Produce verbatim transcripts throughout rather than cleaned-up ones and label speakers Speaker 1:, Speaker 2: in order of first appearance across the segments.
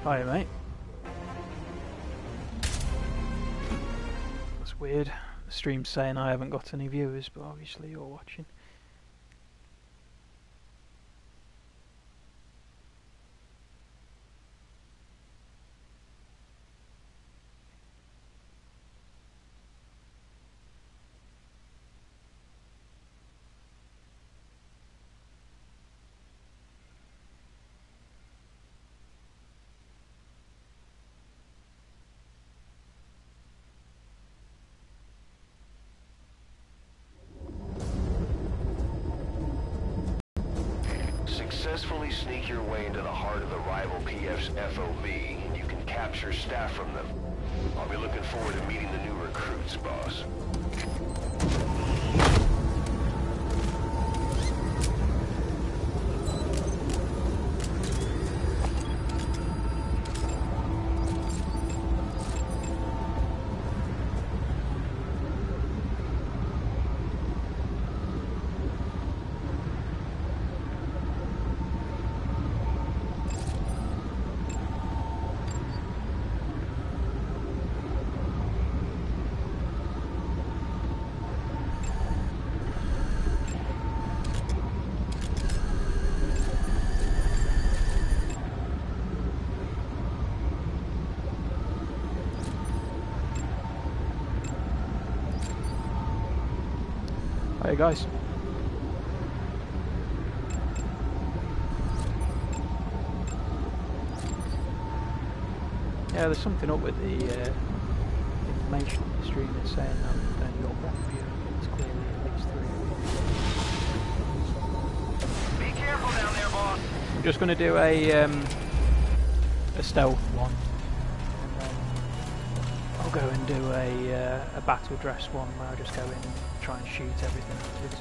Speaker 1: Hiya, mate. That's weird. The stream's saying I haven't got any viewers, but obviously you're watching.
Speaker 2: Successfully sneak your way into the heart of the rival P F's F O B, and you can capture staff from them. I'll be looking forward to meeting the new recruits, boss.
Speaker 1: Hey guys. Yeah, there's something up with the uh, information on the stream. It's saying that we've only got one view. It's clearly at least three.
Speaker 2: Be careful down there, boss.
Speaker 1: I'm just going to do a um, a stealth one, and then I'll go and do a uh, a battle dress one where I just go in and try and shoot everything afterwards.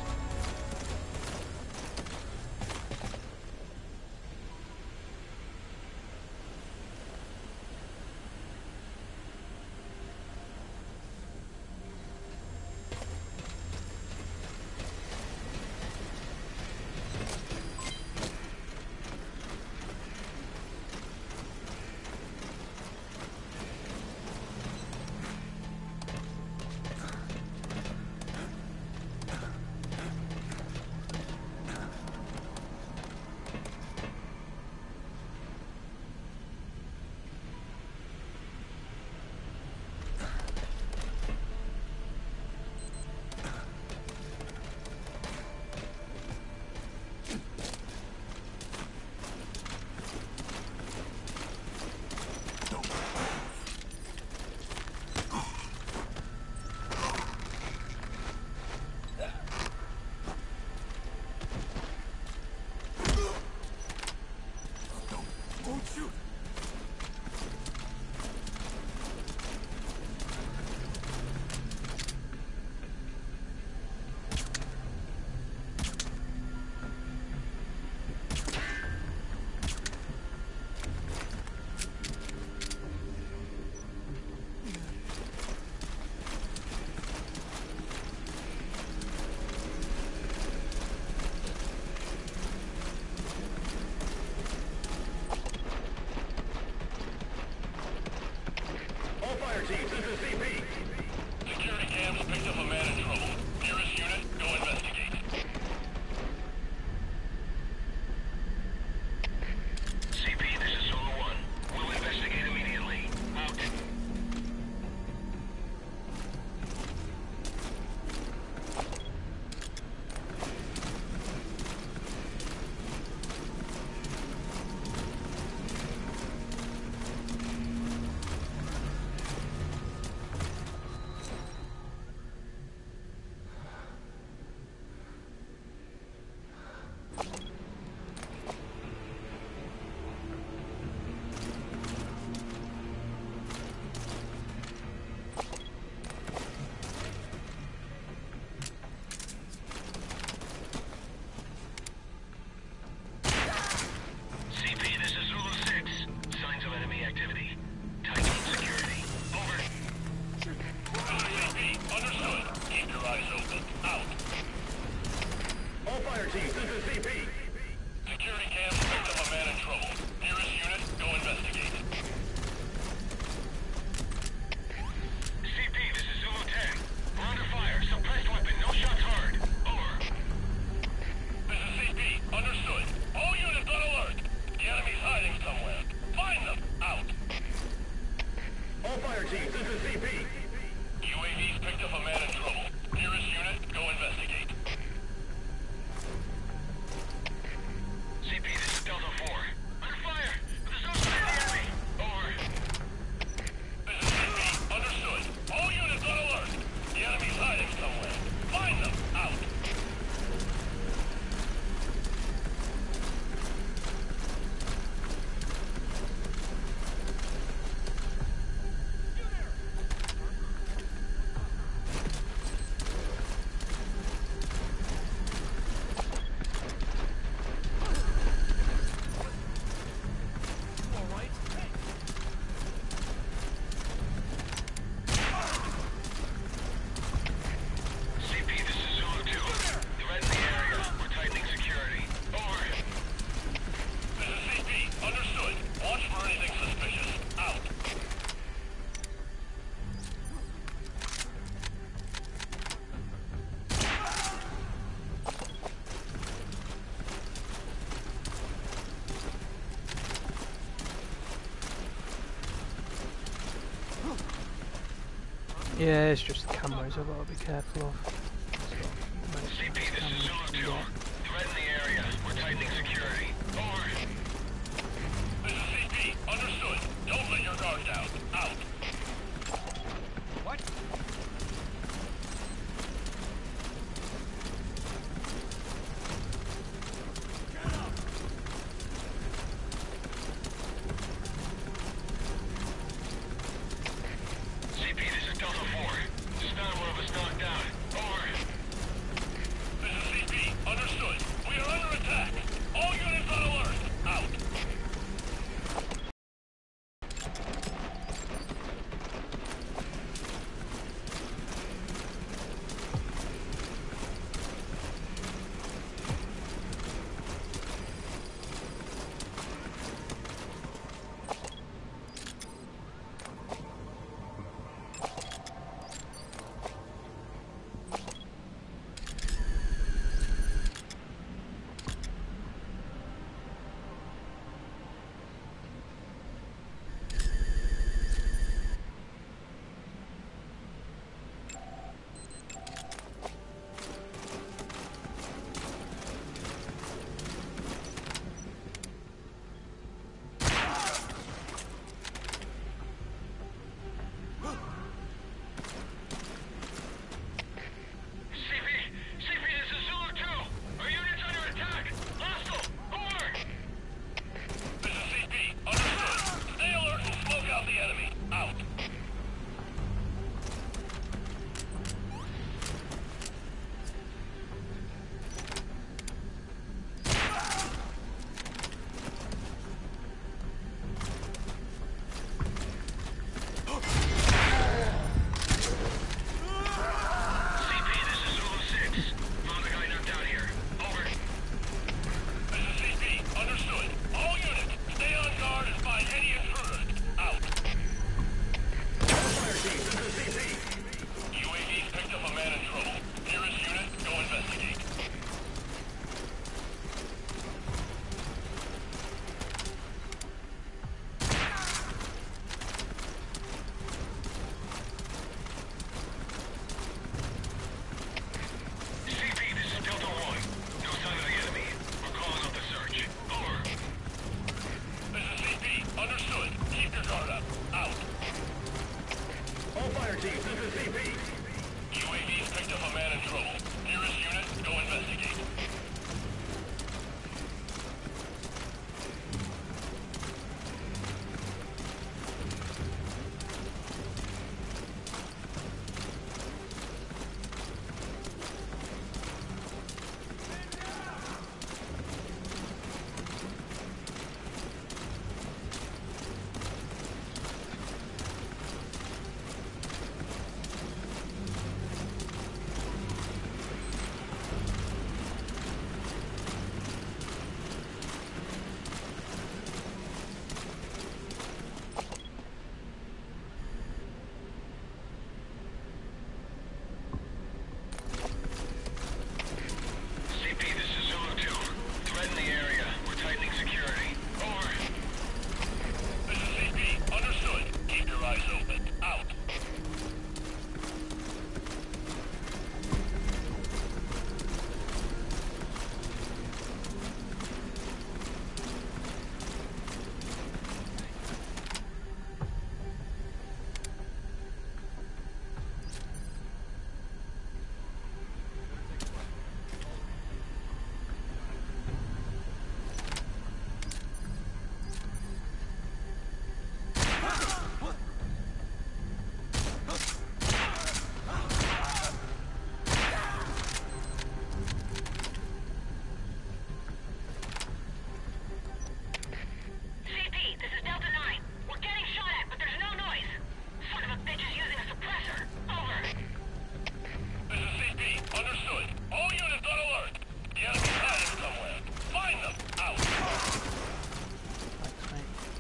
Speaker 3: All fire teams, this is C P.
Speaker 4: U A V's picked up a man in trouble. Nearest unit, go investigate.
Speaker 3: C P, this is Delta four. Under fire! There's no sign of the enemy! Over.
Speaker 4: This is C P. Understood. All units on alert. The enemy's hiding somewhere. Find them. Out.
Speaker 1: Yeah, it's just the cameras I've got to be careful of.
Speaker 3: C P, this is Zulu two. Threat in the area. We're tightening security. Over.
Speaker 4: This is C P. Understood. Don't let your guard down. Out.
Speaker 3: What? C P, this is Delta four. Just found one of us knocked down. Over.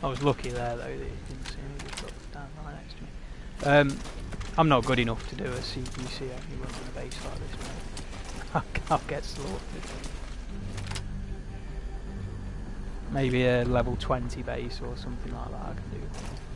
Speaker 1: was lucky there though that he didn't see me, just got down right next to me. Um, I'm not good enough to do a C P C only running a base like this, mate. I'll get slaughtered. Maybe a level twenty base or something like that I can do.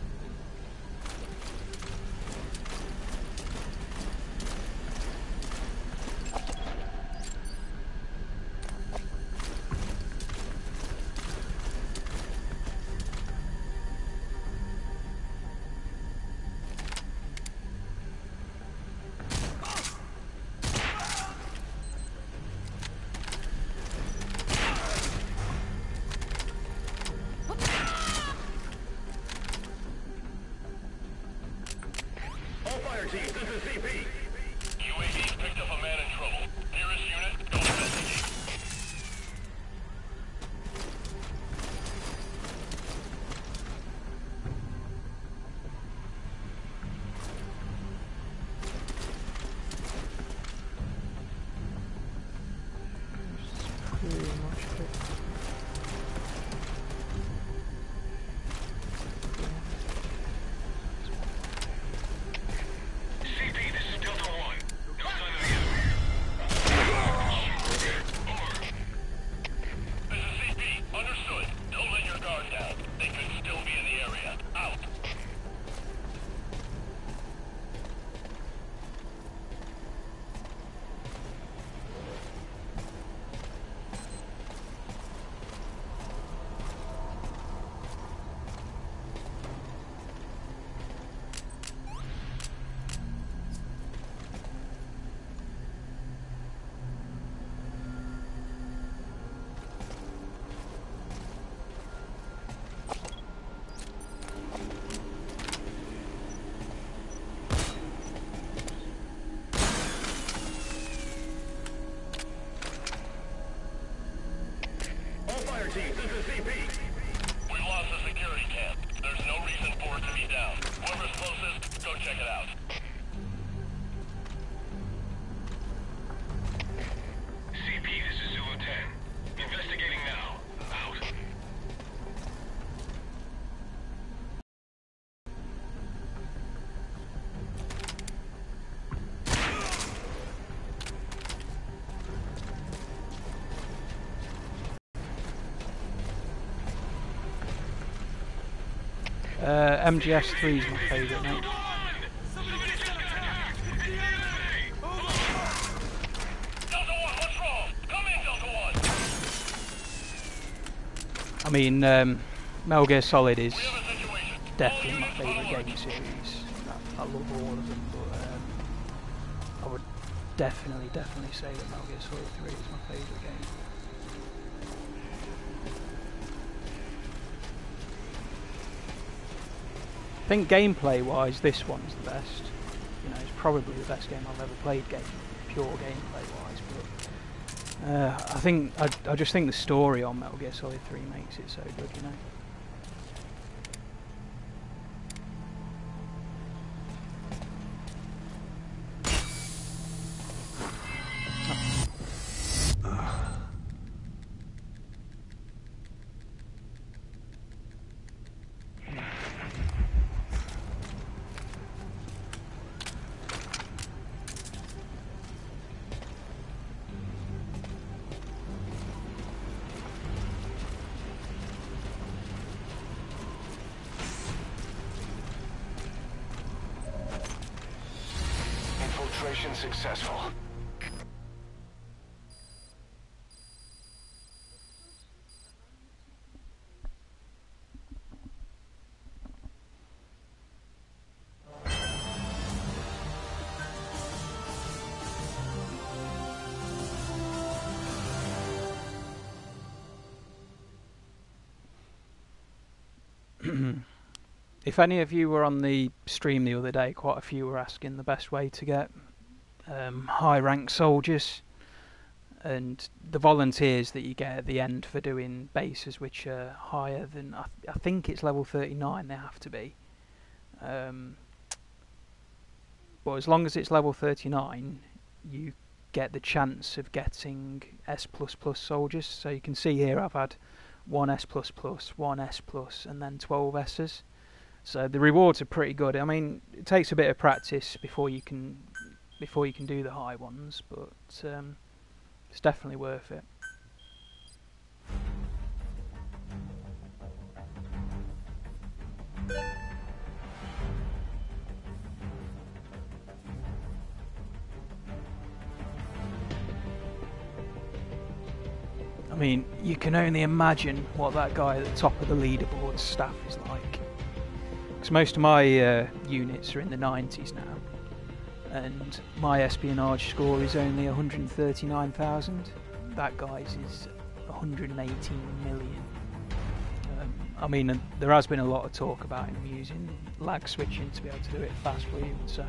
Speaker 1: Uh, M G S V is my favourite, mate. I mean, um, Metal Gear Solid is definitely my favourite game series. I, I love all of them, but um, I would definitely, definitely say that Metal Gear Solid three is my favourite game. I think gameplay-wise, this one's the best. You know, it's probably the best game I've ever played, game pure gameplay-wise. But uh, I think I, I just think the story on Metal Gear Solid three makes it so good. You know.
Speaker 2: Infiltration successful.
Speaker 1: If any of you were on the stream the other day, quite a few were asking the best way to get um, high-ranked soldiers, and the volunteers that you get at the end for doing bases which are higher than, I, th I think it's level thirty-nine they have to be. Um, but as long as it's level thirty-nine, you get the chance of getting S plus plus soldiers. So you can see here I've had one S plus plus, one S plus, and then twelve S's. So the rewards are pretty good. I mean, it takes a bit of practice before you can before you can do the high ones, but um, it's definitely worth it. I mean, you can only imagine what that guy at the top of the leaderboard staff is like. Because most of my uh, units are in the nineties now, and my espionage score is only one hundred thirty-nine thousand. That guy's is one hundred eighteen million. Um, I mean, there has been a lot of talk about him using lag switching to be able to do it fast for you, so.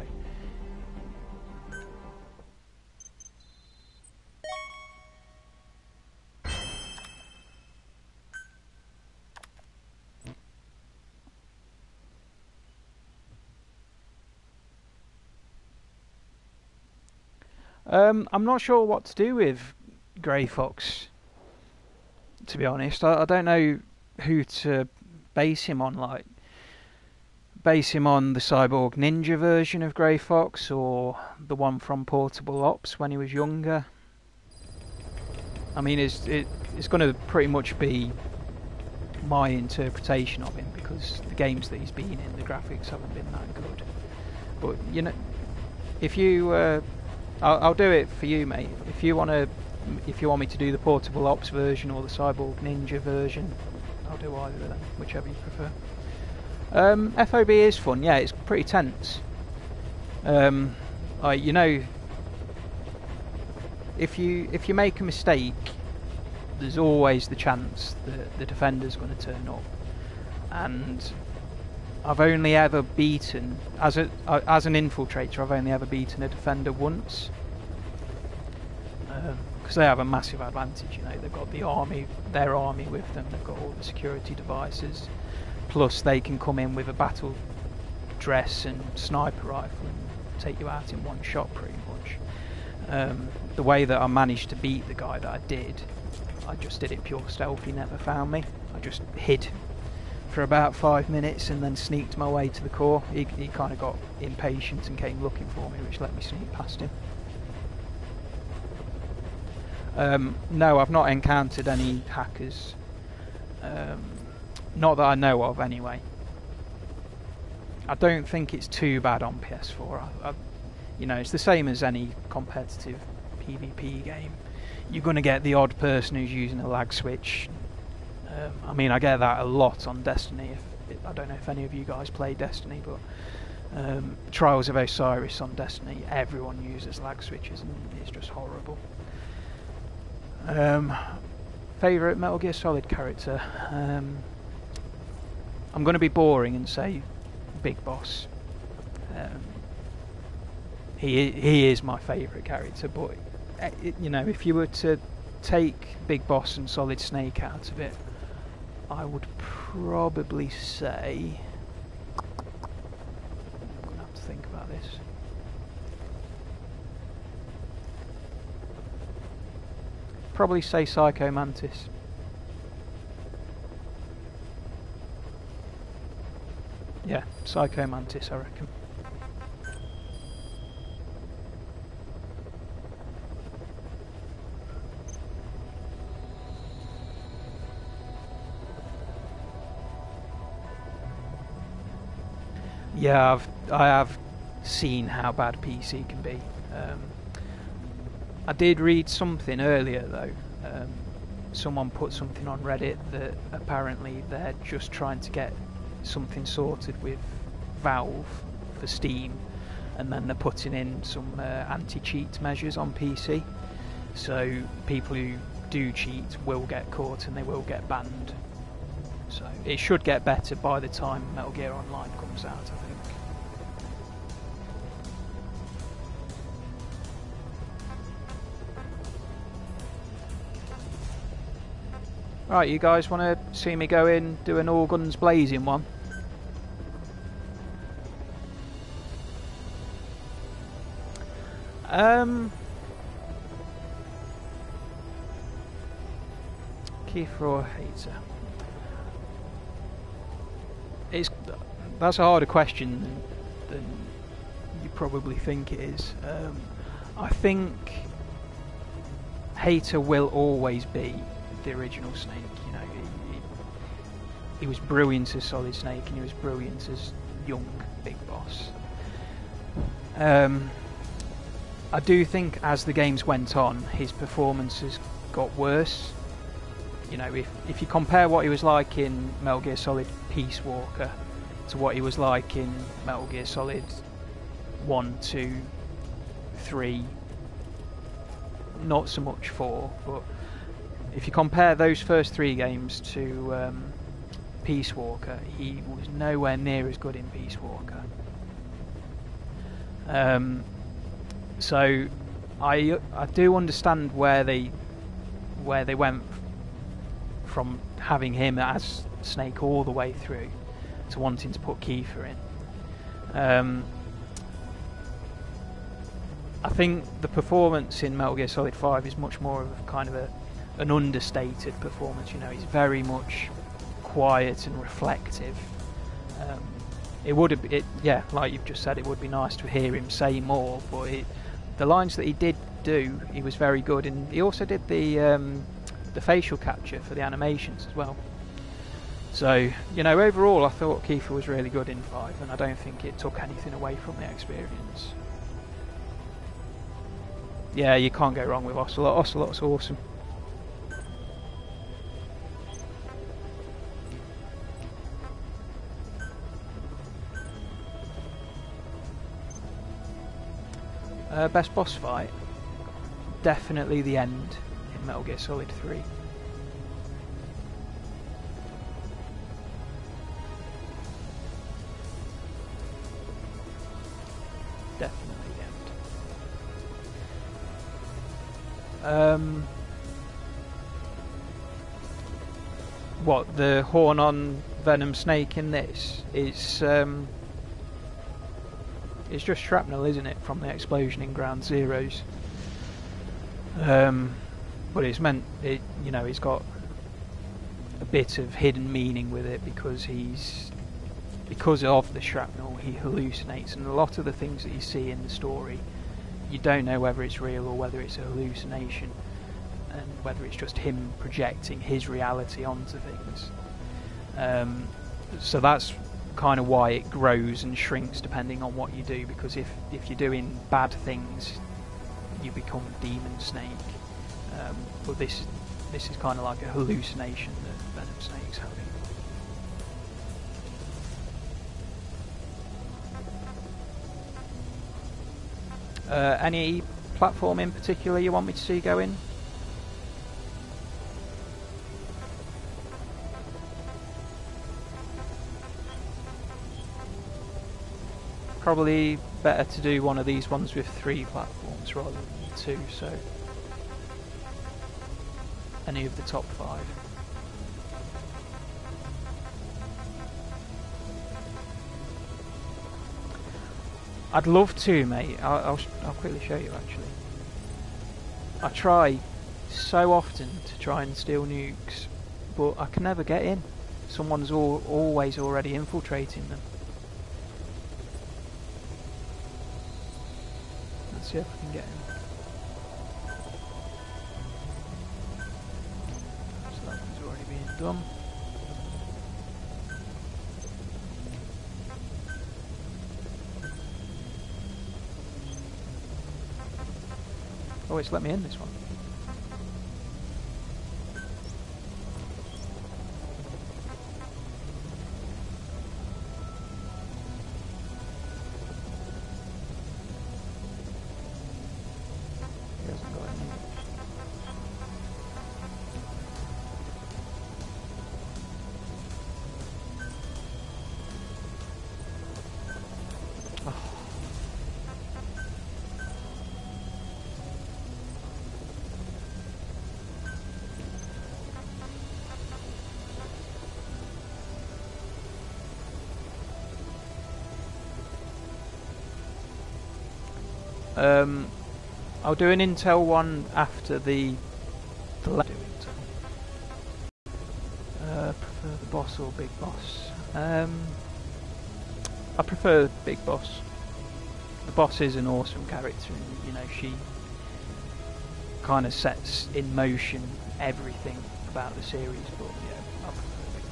Speaker 1: Um, I'm not sure what to do with Grey Fox, to be honest. I, I don't know who to base him on, like base him on the Cyborg Ninja version of Grey Fox or the one from Portable Ops when he was younger. I mean, it's, it, it's going to pretty much be my interpretation of him, because the games that he's been in, the graphics haven't been that good. But, you know, if you... Uh, I'll, I'll do it for you, mate. If you want to, if you want me to do the Portable Ops version or the Cyborg Ninja version, I'll do either of them, whichever you prefer. Um, F O B is fun, yeah. It's pretty tense. Um, like, you know, if you if you make a mistake, there's always the chance that the defender's going to turn up, and I've only ever beaten, as a uh, as an infiltrator, I've only ever beaten a defender once, because um, they have a massive advantage. You know, they've got the army, their army with them. They've got all the security devices, plus they can come in with a battle dress and sniper rifle and take you out in one shot, pretty much. Um, the way that I managed to beat the guy that I did, I just did it pure stealth. He never found me. I just hid for about five minutes and then sneaked my way to the core. He, he kind of got impatient and came looking for me, which let me sneak past him. Um, no, I've not encountered any hackers. Um, not that I know of, anyway. I don't think it's too bad on P S four. I, I, you know, it's the same as any competitive PvP game. You're going to get the odd person who's using a lag switch. Um, I mean, I get that a lot on Destiny. If, I don't know if any of you guys play Destiny, but um, Trials of Osiris on Destiny, everyone uses lag switches, and it's just horrible. Um, favourite Metal Gear Solid character? Um, I'm going to be boring and say Big Boss. Um, he he is my favourite character, but it, you know, if you were to take Big Boss and Solid Snake out of it, I would probably say, I'm going to have to think about this. Probably say Psycho Mantis. Yeah, Psycho Mantis, I reckon. Yeah, I've I have seen how bad P C can be. Um, I did read something earlier though. Um, someone put something on Reddit that apparently they're just trying to get something sorted with Valve for Steam, and then they're putting in some uh, anti-cheat measures on P C. So people who do cheat will get caught and they will get banned. So it should get better by the time Metal Gear Online comes out, I think. Right, you guys want to see me go in, do an all guns blazing one? Um, Kiefer or Hater? It's that's a harder question than, than you probably think it is. Um, I think Hater will always be the original Snake. You know, he, he, he was brilliant as Solid Snake, and he was brilliant as young Big Boss. Um, I do think as the games went on, his performances got worse. You know, if if you compare what he was like in Metal Gear Solid Peace Walker to what he was like in Metal Gear Solid one, two, three, not so much four, but if you compare those first three games to um, Peace Walker, he was nowhere near as good in Peace Walker. Um, so I I do understand where they where they went from having him as Snake all the way through to wanting to put Kiefer in. Um, I think the performance in Metal Gear Solid five is much more of a kind of a an understated performance. You know, he's very much quiet and reflective. Um, it would have, it, yeah, like you've just said, it would be nice to hear him say more. But it, the lines that he did do, he was very good, and he also did the um, the facial capture for the animations as well. So, you know, overall, I thought Kiefer was really good in five, and I don't think it took anything away from the experience. Yeah, you can't go wrong with Ocelot. Ocelot's awesome. Uh, best boss fight? Definitely the end in Metal Gear Solid three. Definitely the end. Um, what, the horn on Venom Snake in this is um, it's just shrapnel, isn't it, from the explosion in Ground Zeroes. Um, but it's meant, it, you know, it's got a bit of hidden meaning with it because he's, because of the shrapnel, he hallucinates, and a lot of the things that you see in the story, you don't know whether it's real or whether it's a hallucination, and whether it's just him projecting his reality onto things. Um, so that's kind of why it grows and shrinks depending on what you do, because if, if you're doing bad things, you become Demon Snake. Um, but this this is kind of like a hallucination that Venom Snake's having. Uh, any platform in particular you want me to see go in? Probably better to do one of these ones with three platforms rather than two, so any of the top five. I'd love to, mate. I'll, I'll, I'll quickly show you actually. I try so often to try and steal nukes, but I can never get in. Someone's all, always already infiltrating them. Let's see if I can get in. So that one's already being done. Oh, it's let me in this one. He hasn't got any. Oh. Um, I'll do an Intel one after the, the Boss or Big Boss? Um, I prefer Big Boss. The Boss is an awesome character, and you know she kind of sets in motion everything about the series. But yeah, I prefer Big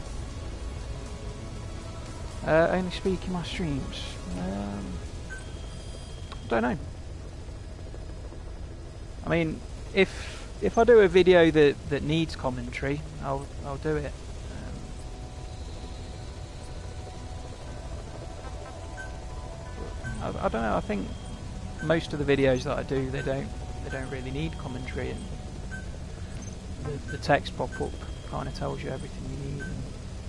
Speaker 1: Boss. Uh, only speak in my streams. Um, don't know. I mean, if if I do a video that that needs commentary, I'll I'll do it. Um, I, I don't know. I think most of the videos that I do, they don't they don't really need commentary, and the, the text pop up kind of tells you everything you need. And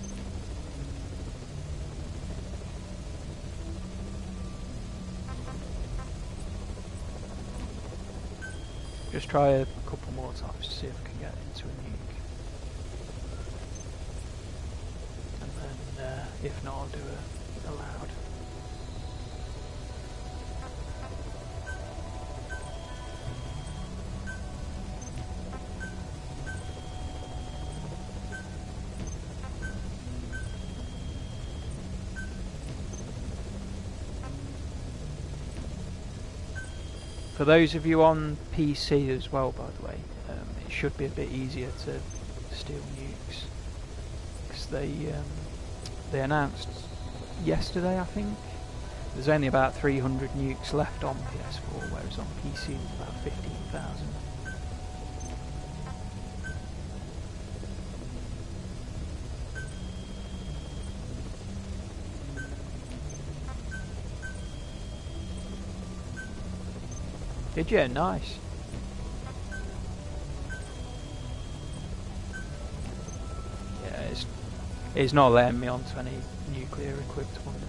Speaker 1: just try a couple more times to see if I can get into a nuke. And then, uh, if not, I'll do a, a loud. For those of you on P C as well, by the way, um, it should be a bit easier to steal nukes, because they um, they announced yesterday, I think, there's only about three hundred nukes left on P S four, whereas on P C there's about fifteen thousand. Did you? Nice. Yeah, it's, it's not letting me onto any nuclear equipped ones.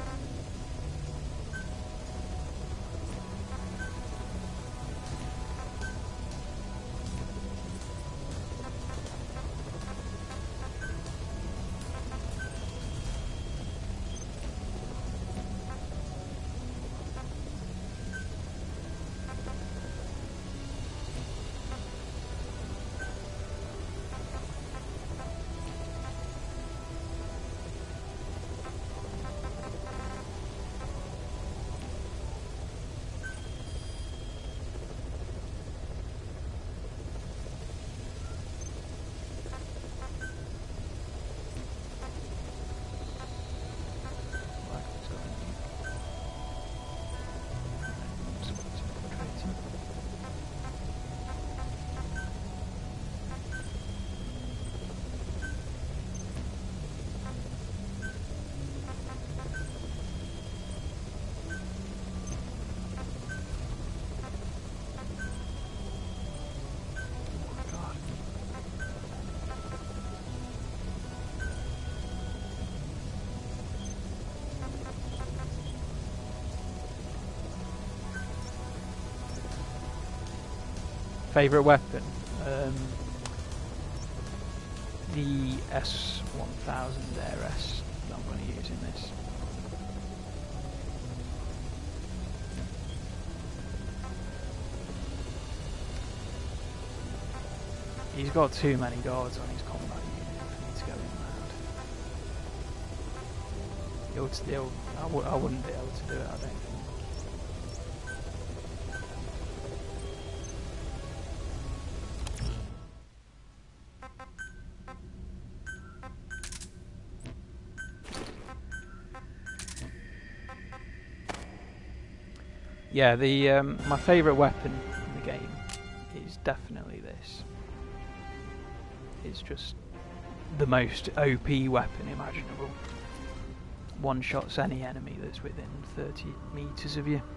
Speaker 1: Favourite weapon? Um, the S one thousand Air S that I'm going to use in this. He's got too many guards on his combat unit for me to go in round. He'll still, I, w I wouldn't be able to do it, I don't think. Yeah, the um, my favourite weapon in the game is definitely this. It's just the most O P weapon imaginable. One shots any enemy that's within thirty meters of you.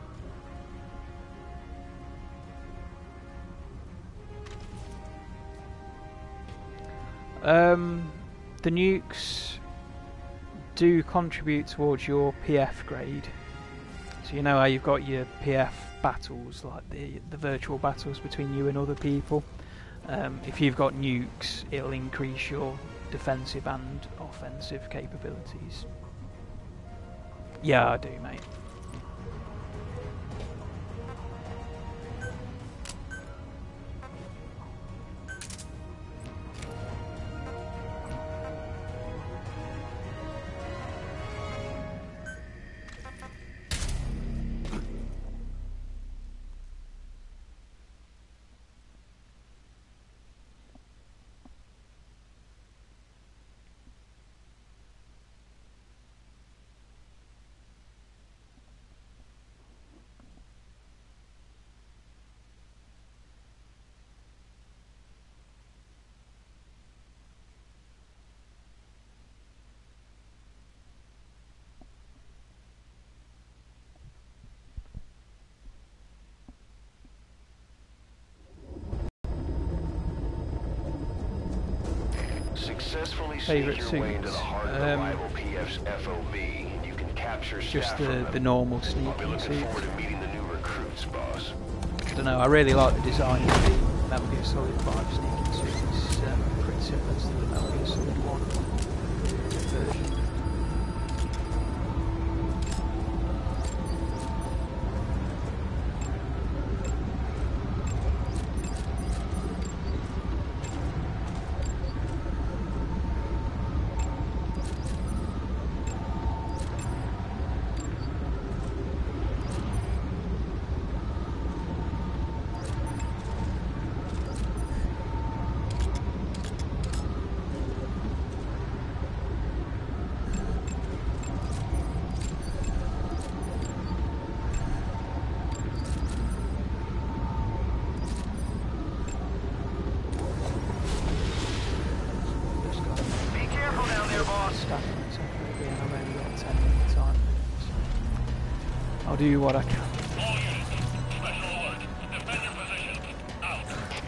Speaker 1: Um, the nukes do contribute towards your P F grade. So you know how you've got your P F battles, like the the virtual battles between you and other people. Um, if you've got nukes, it'll increase your defensive and offensive capabilities. Yeah, I do, mate.
Speaker 2: Successfully sneak
Speaker 1: Favourite
Speaker 2: your way into
Speaker 1: suits?
Speaker 2: the heart of the
Speaker 1: Um,
Speaker 2: rival P F's F O B. You can capture
Speaker 1: just
Speaker 2: staff
Speaker 1: the
Speaker 2: from
Speaker 1: the
Speaker 2: them.
Speaker 1: normal
Speaker 2: I'll be
Speaker 1: sneaking
Speaker 2: looking
Speaker 1: suits.
Speaker 2: forward to meeting the new recruits, boss.
Speaker 1: I don't know. I really like the design of the Metal Gear Solid five sneaking suit. It's um, pretty similar to the Metal Gear Solid one version. I'll do what I can.
Speaker 4: All units, special alert. Defend your position. Out.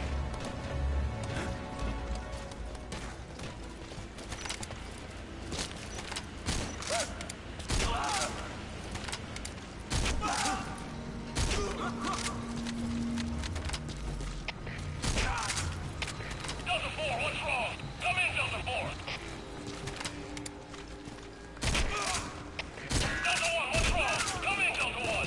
Speaker 4: Delta four, what's wrong? Come in, Delta four. Delta one, what's wrong? Come in, Delta one.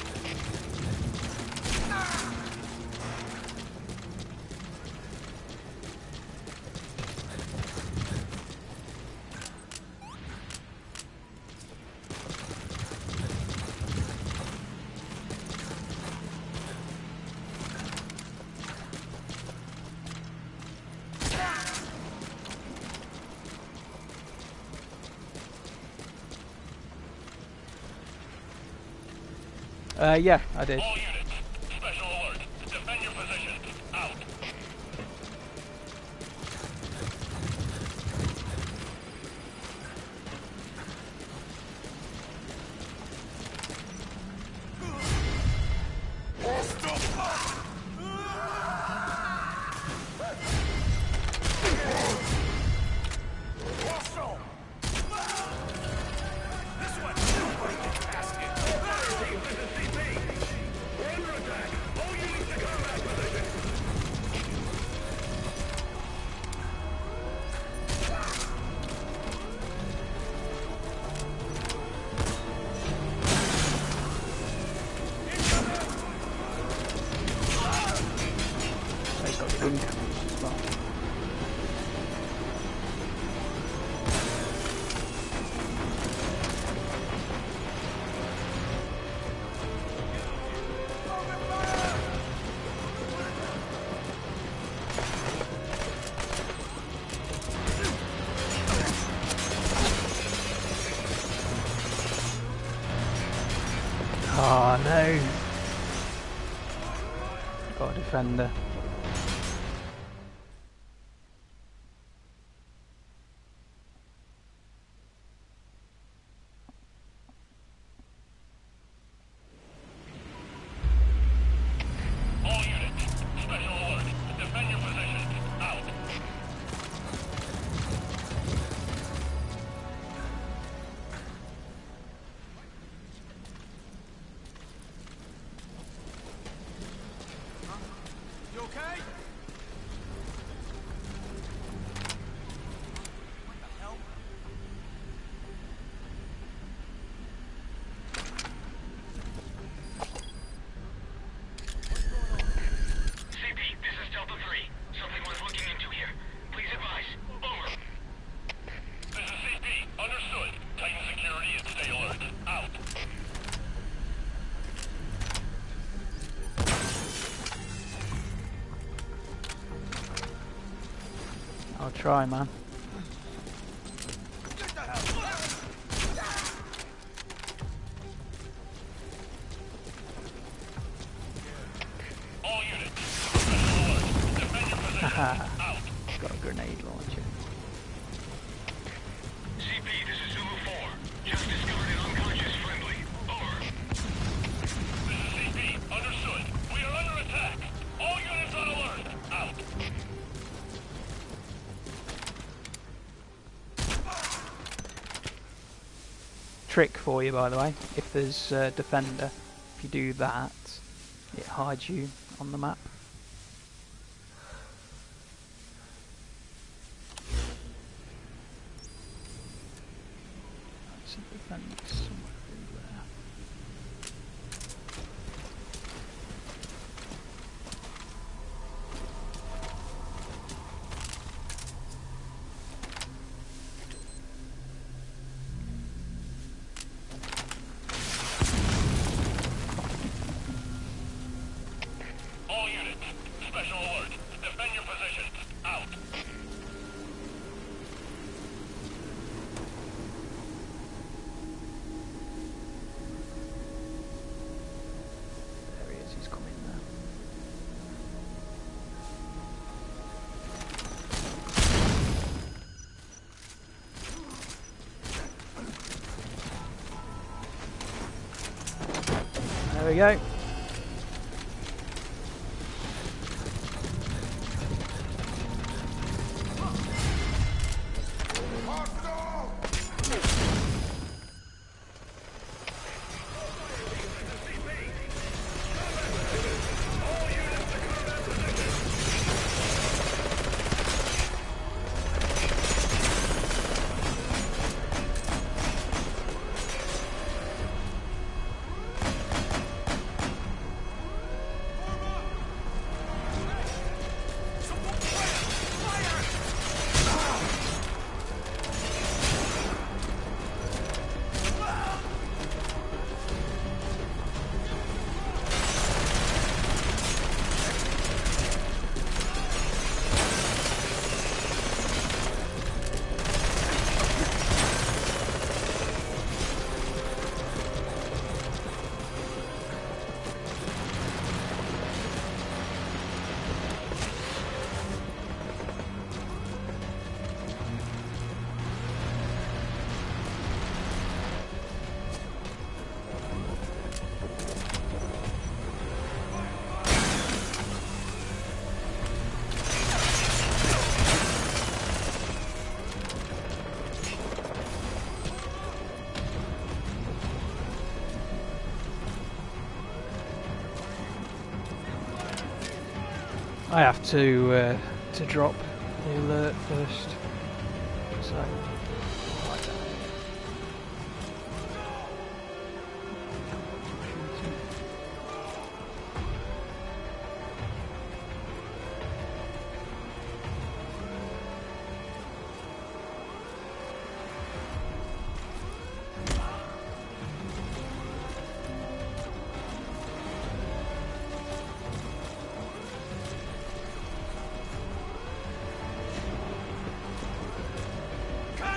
Speaker 1: Uh, yeah, I did.
Speaker 4: All units, special alert. Defend your position. Out.
Speaker 1: They've got the wind cannons as well. Oh no! Got a defender.
Speaker 4: All units, special alert. Defend your position. Out.
Speaker 3: You okay?
Speaker 4: C P, this is Delta three. Something worth looking into here. Please advise. Over. This is C P. Understood. Tighten security and stay alert. Out.
Speaker 1: I'll try, man.
Speaker 4: All units, special alert. Defend your position.
Speaker 1: Haha.
Speaker 4: Out.
Speaker 1: Got a grenade launcher.
Speaker 3: C P, this is Zulu four. Just discovered an unconscious friendly. Over.
Speaker 4: This is C P. Understood. We are under attack. All units on alert. Out.
Speaker 1: trick for you, by the way. If there's a defender, if you do that, it hides you on the map. That's a defender somewhere through there.
Speaker 4: All units, special alert. Defend your positions. Out.
Speaker 1: There he is, he's coming now. There we go. I have to uh, to drop the alert first. So like that.
Speaker 4: Cut!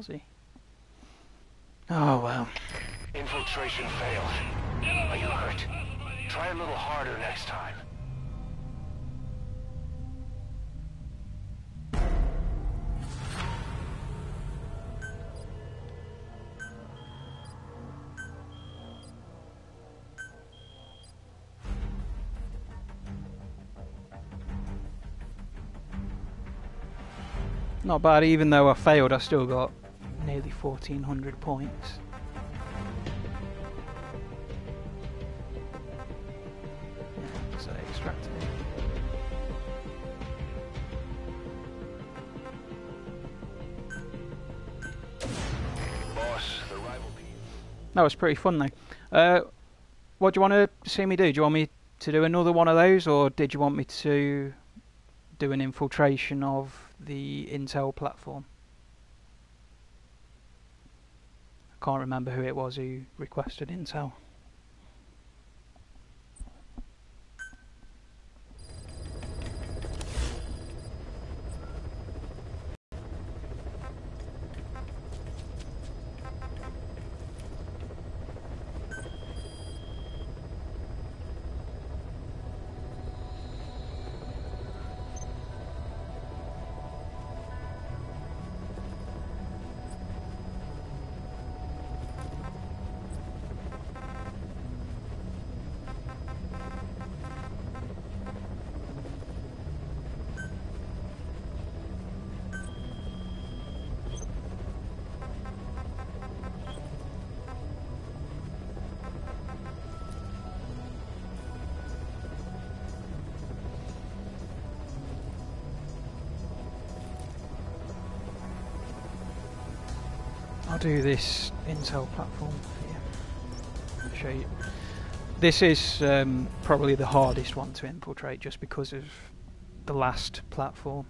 Speaker 1: was he? Oh well.
Speaker 2: Infiltration failed. Are you hurt? Try a little harder next time.
Speaker 1: Not bad, even though I failed, I still got nearly fourteen hundred points. Yeah, so I extracted it.
Speaker 2: Boss, the rival P.
Speaker 1: That was pretty fun though. Uh, what do you want to see me do? Do you want me to do another one of those, or did you want me to do an infiltration of the Intel platform? I can't remember who it was who requested Intel. I'll do this Intel platform for you. I'll show you. This is um, probably the hardest one to infiltrate just because of the last platform.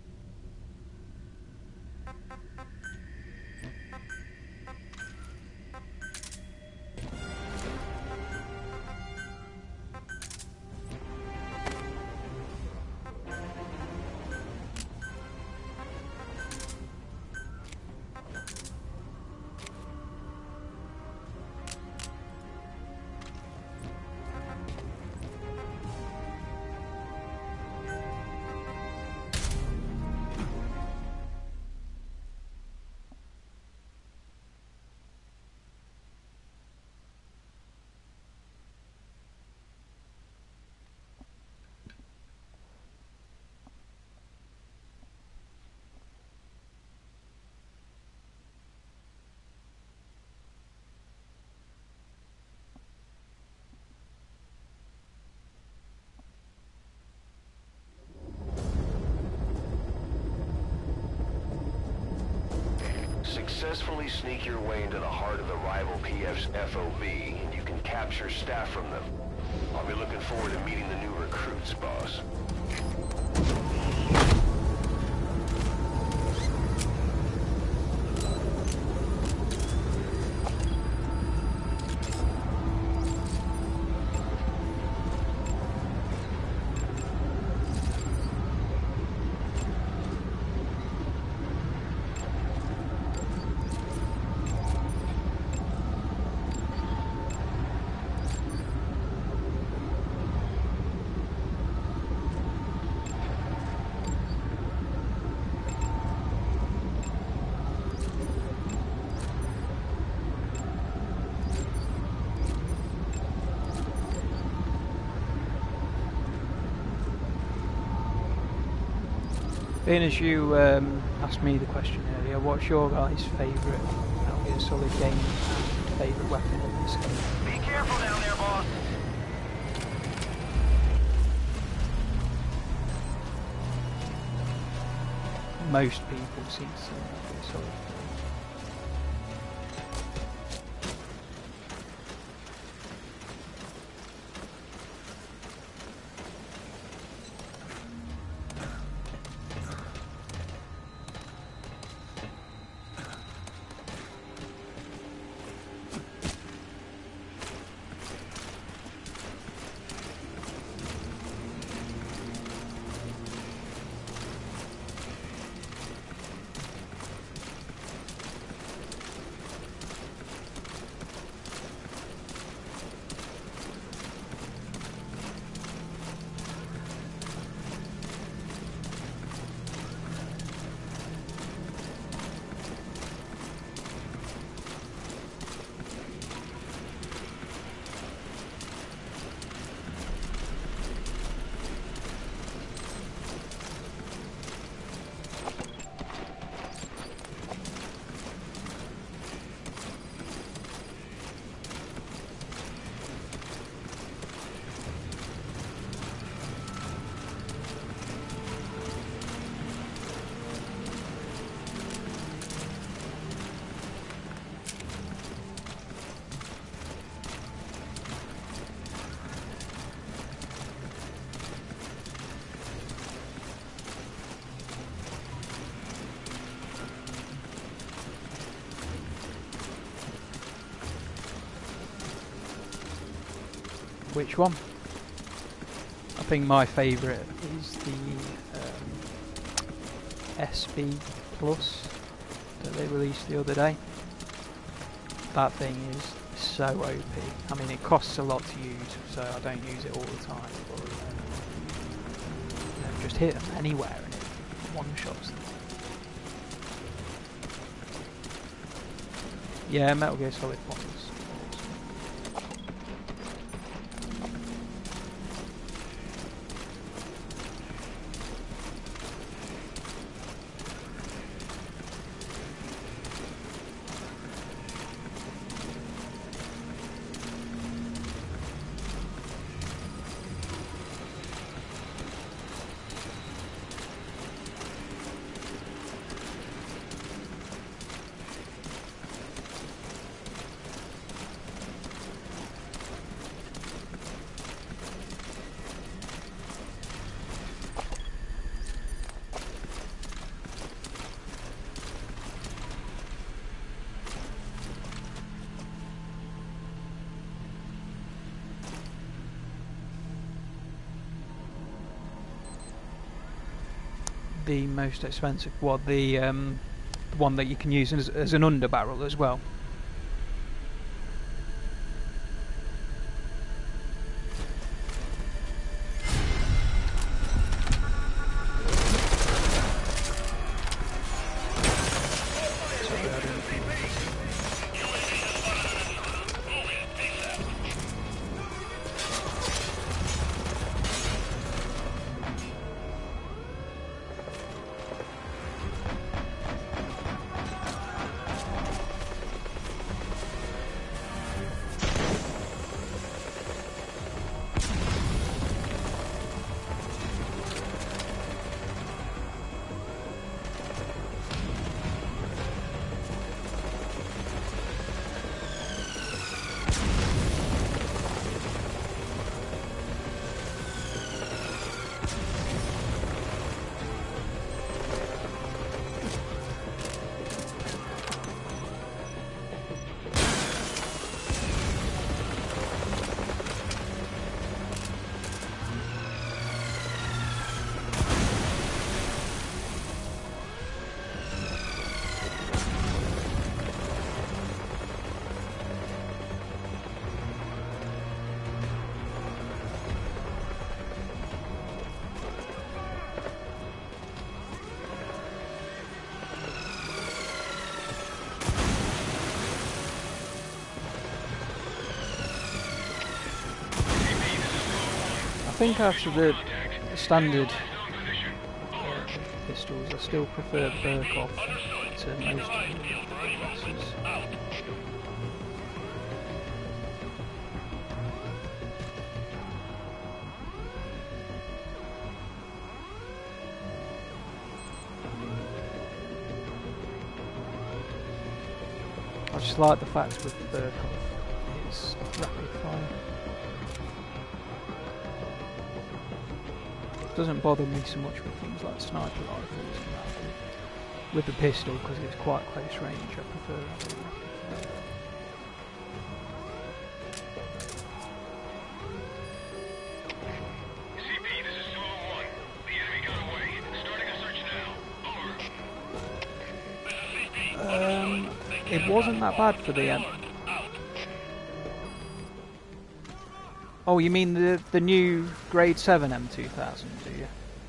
Speaker 2: Successfully sneak your way into the heart of the rival P F's F O B, and you can capture staff from them. I'll be looking forward to meeting the new recruits, boss.
Speaker 1: Being as you um, asked me the question earlier, what's your guys' favourite Metal Gear Solid game and favourite weapon in this game?
Speaker 3: Be careful down there, boss.
Speaker 1: Most people seem to say Metal Gear Solid. Which one? I think my favourite is the um, S V Plus that they released the other day. That thing is so O P. I mean, it costs a lot to use, so I don't use it all the time. But um, you know, just hit them anywhere and it one-shots them. Yeah, Metal Gear Solid one was awesome. The most expensive, what the um, the one that you can use as, as an underbarrel as well. I think after the standard uh, pistols, I still prefer Burkhoff to most of the classes. I just like the fact with the Burkhoff, it's rapid fire. Doesn't bother me so much with things like sniper rifles and that. With the pistol, because it's quite close range, I prefer it.
Speaker 3: C P, this is two oh one. The enemy got away. Starting a search now. Over.
Speaker 1: Um, it wasn't that bad for the end. Oh, you mean the the new grade seven M two thousand, do you?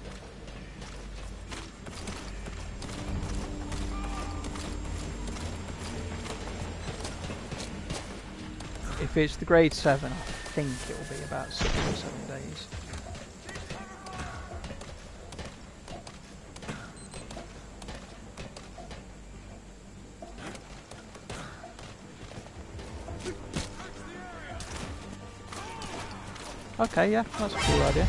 Speaker 1: If it's the grade seven, I think it will be about six or seven days. Okay, yeah, that's a cool idea.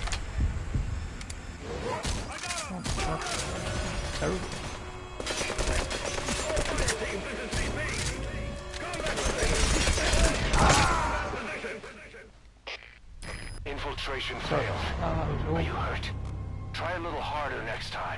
Speaker 1: Oh, God. Terrible.
Speaker 2: Infiltration
Speaker 1: Sorry.
Speaker 2: failed.
Speaker 1: Oh, that was all.
Speaker 2: Are you hurt? Try a little harder next time.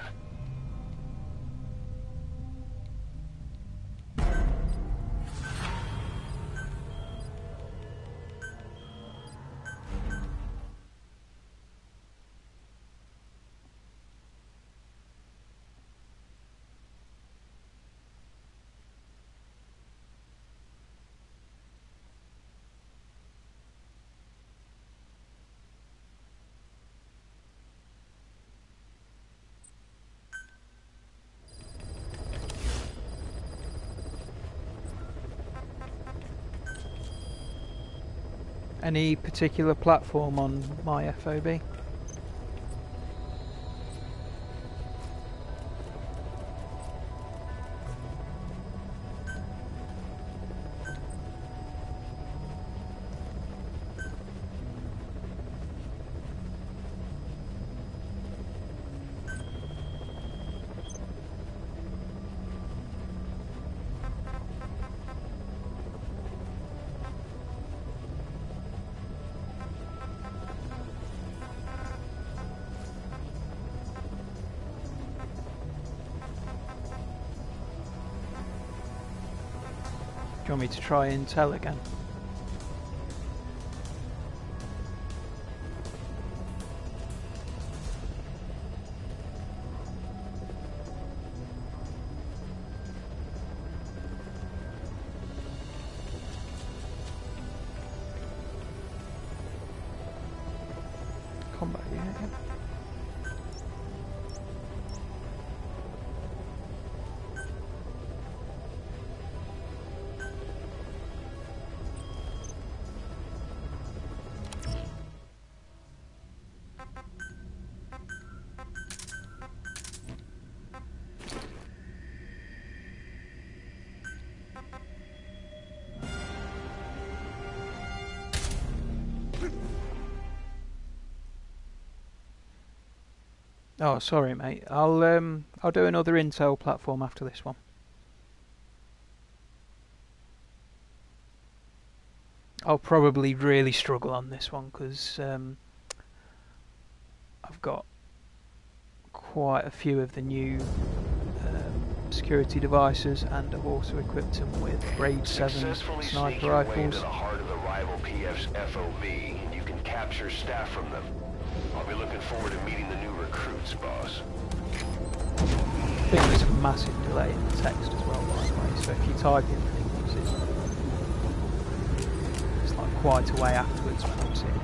Speaker 1: Any particular platform on my F O B? Do you want me to try Intel again? Combat unit, yeah. Oh, sorry, mate. I'll um, I'll do another Intel platform after this one. I'll probably really struggle on this one because um, I've got quite a few of the new um, security devices, and I've also equipped them with grade seven sniper rifles.
Speaker 2: To the heart of the rival P F's F O B, and you can capture staff from them. I'll be looking forward to meeting the new recruits, boss.
Speaker 1: I think there's a massive delay in the text as well, by the way, so if you type in things, it's, it's like quite a way afterwards when I'm seeing it.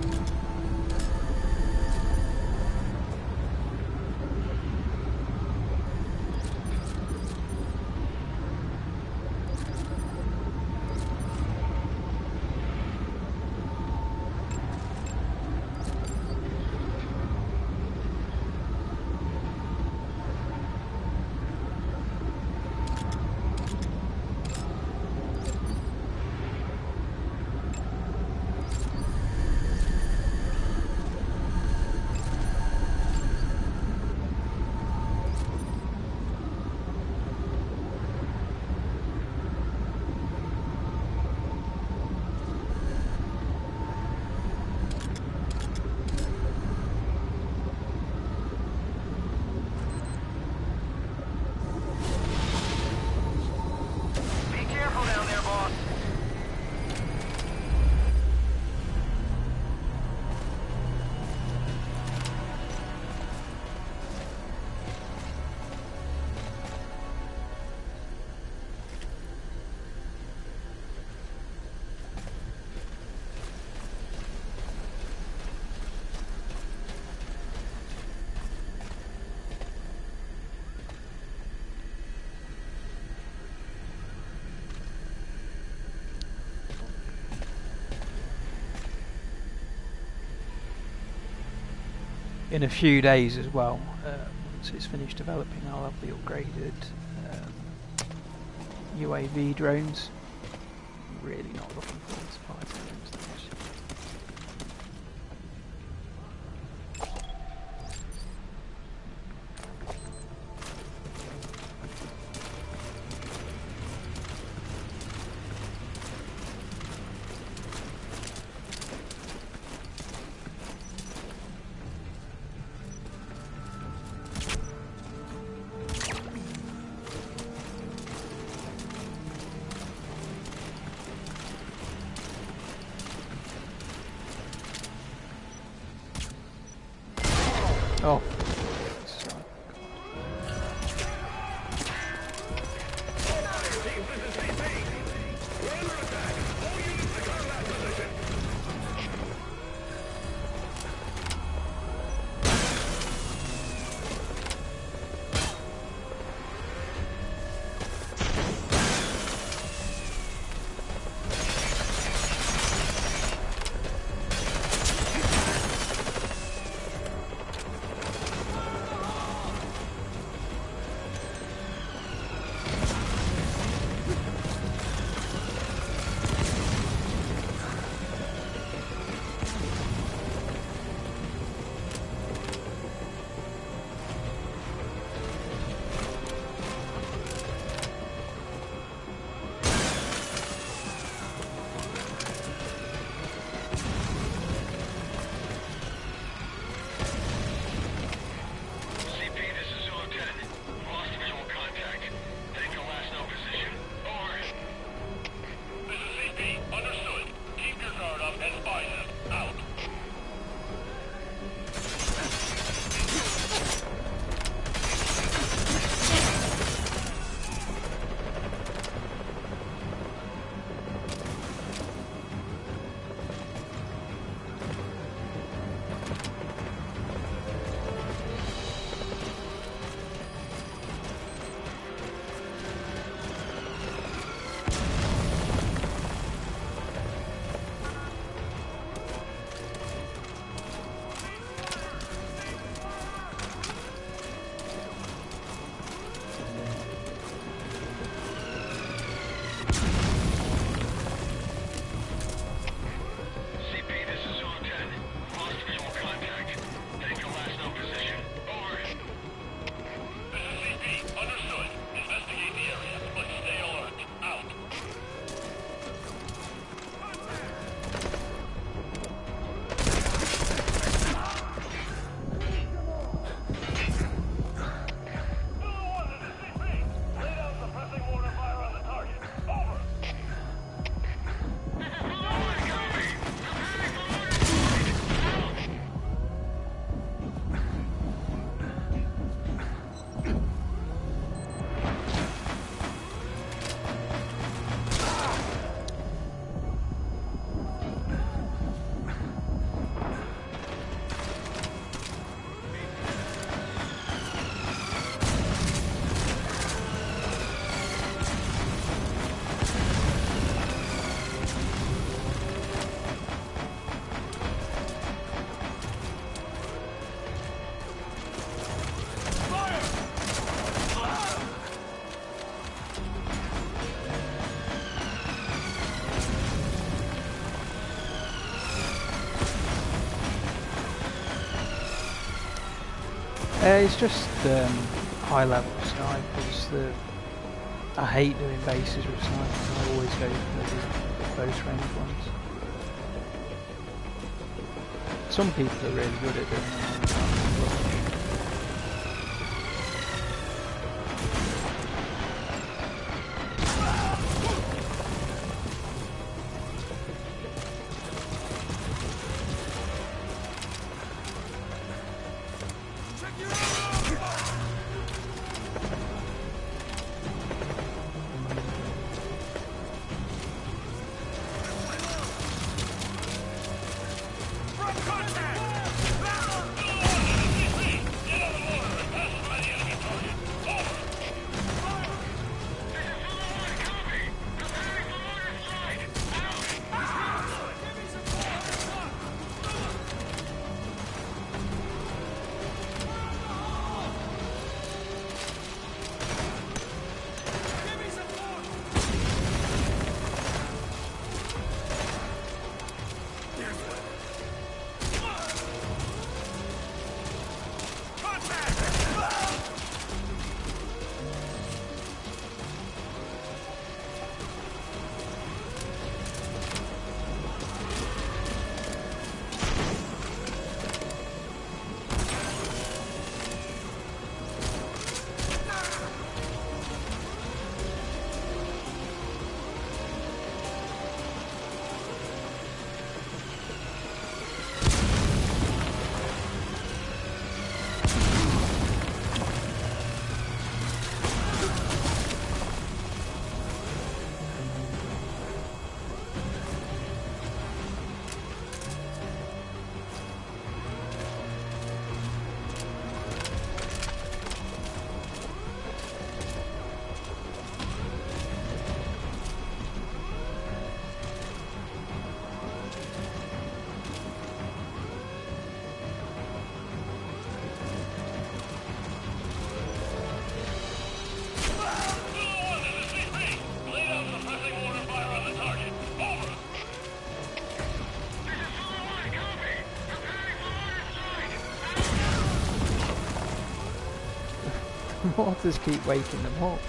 Speaker 1: In a few days as well, uh, once it's finished developing, I'll have the upgraded um, U A V drones. I'm really not looking forward to fighting against those. Yeah, it's just um, high level snipers. The I hate doing bases with snipers. I always go for the close range ones. Some people are really good at doing them. Mortars keep waking them up.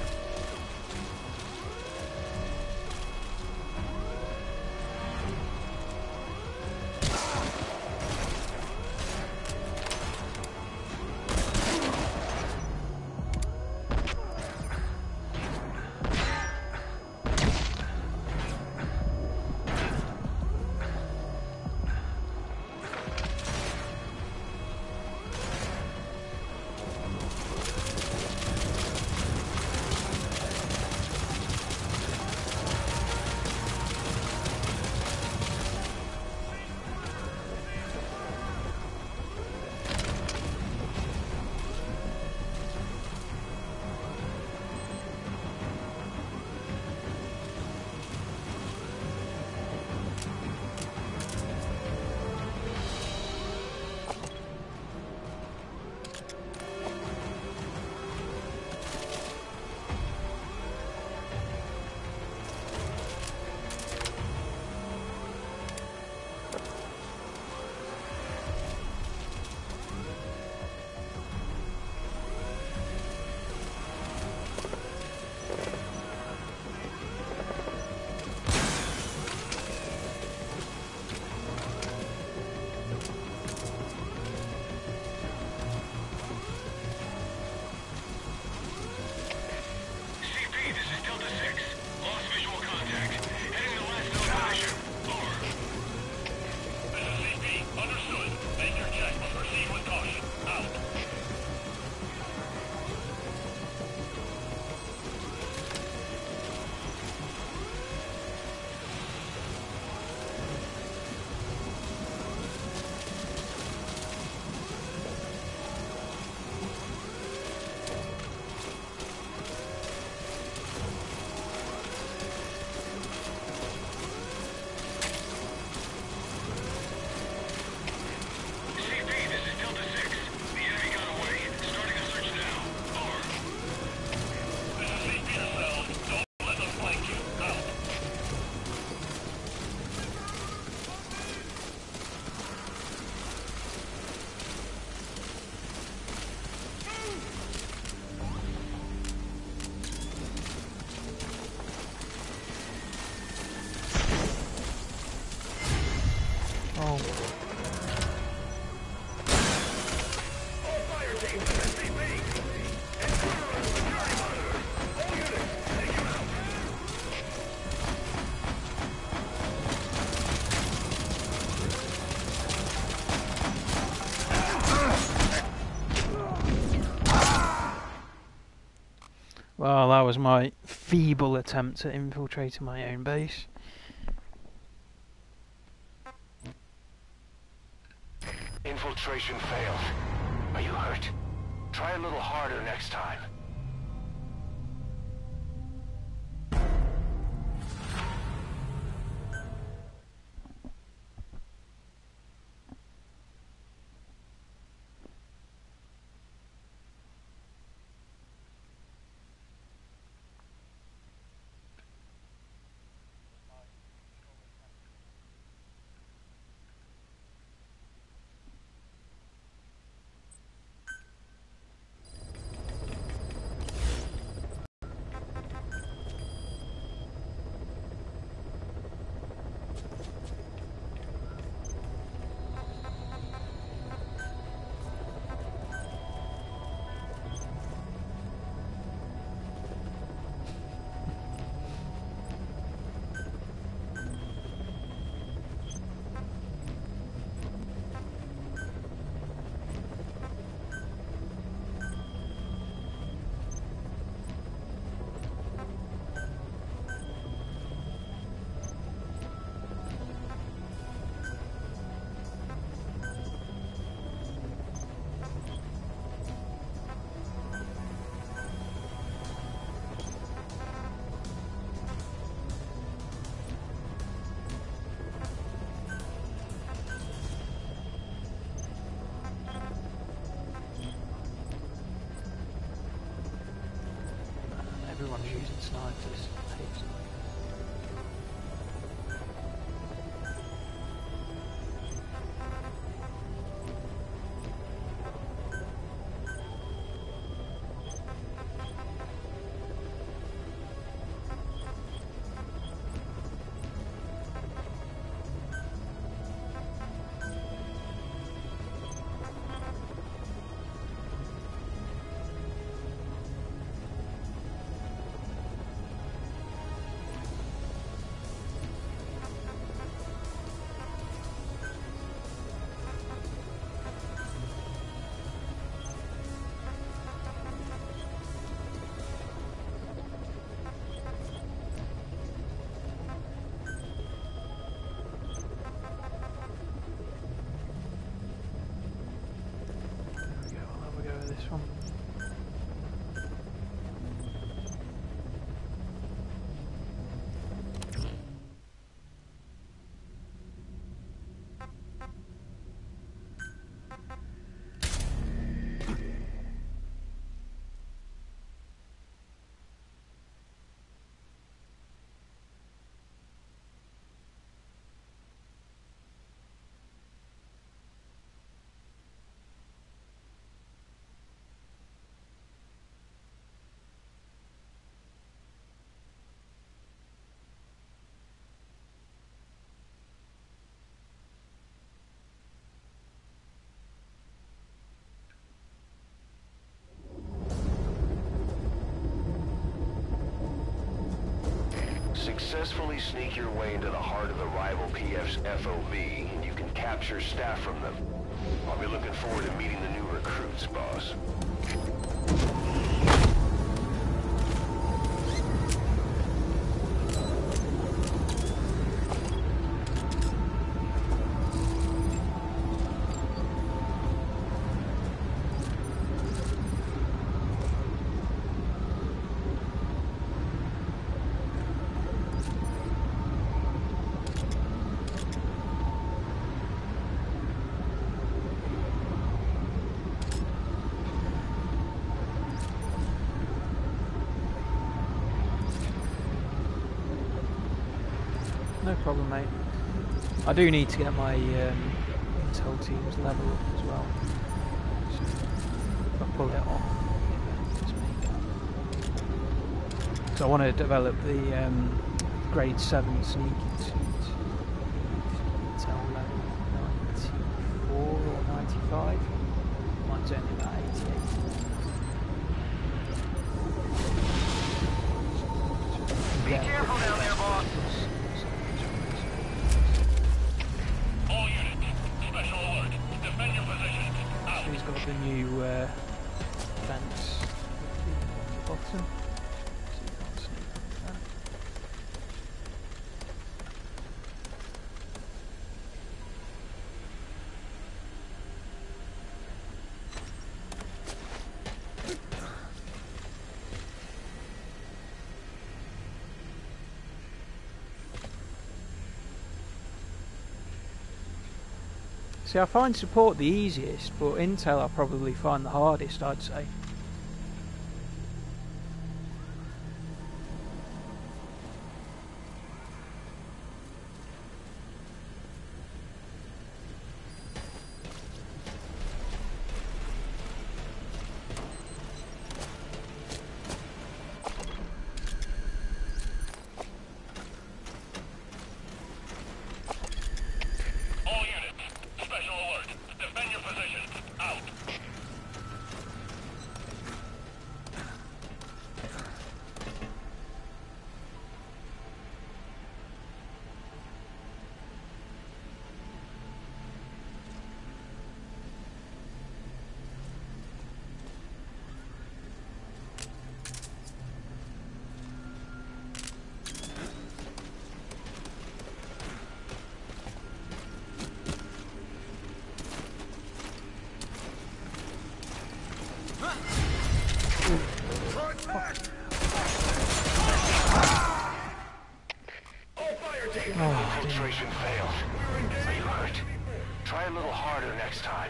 Speaker 1: Well, that was my feeble attempt at infiltrating my own base.
Speaker 2: Infiltration failed. Are you hurt? Try a little harder next time.
Speaker 1: Everyone's using snipers. I hate snipers. This one.
Speaker 2: Successfully sneak your way into the heart of the rival P F's F O B, and you can capture staff from them. I'll be looking forward to meeting the new recruits, boss.
Speaker 1: No problem, mate. I do need to get my um, intel teams level up as well. So if I pull it off, just make it. So I want to develop the um, grade seven sneaking suit. Intel level ninety-four or ninety-five. Mine's only about eighty-eight.
Speaker 3: Be careful down there, boss.
Speaker 4: All units, special alert. Defend your positions. Out.
Speaker 1: He's got the new uh, fence at the bottom. See, I find support the easiest, but intel I probably find the hardest, I'd say.
Speaker 4: All units, special alert. Defend your positions. Out.
Speaker 2: Infiltration failed. Are you hurt? Try a little harder next time.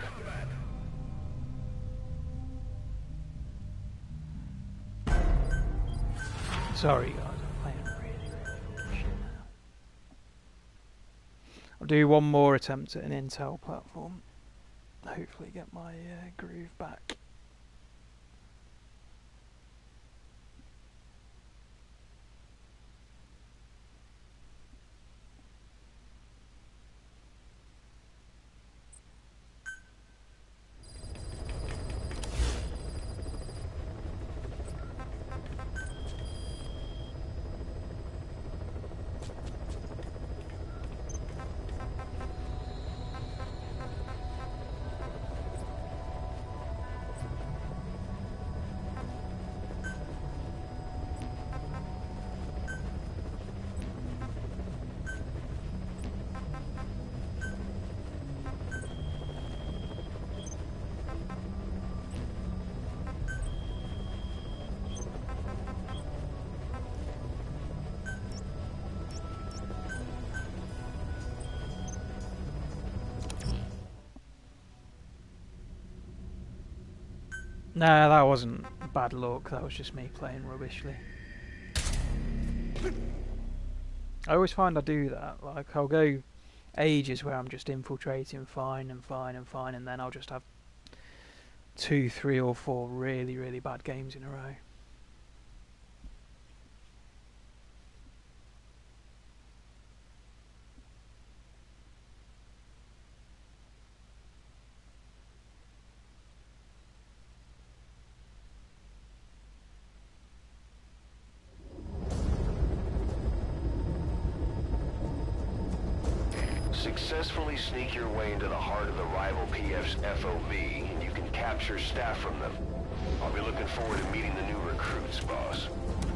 Speaker 1: Sorry guys, I'm playing really, really shit now. I'll do one more attempt at an intel platform. Hopefully get my uh, groove back. Nah, that wasn't bad luck, that was just me playing rubbishly. I always find I do that, like I'll go ages where I'm just infiltrating fine and fine and fine, and then I'll just have two, three or four really, really bad games in a row.
Speaker 2: Successfully sneak your way into the heart of the rival P F's F O B, and you can capture staff from them. I'll be looking forward to meeting the new recruits, boss.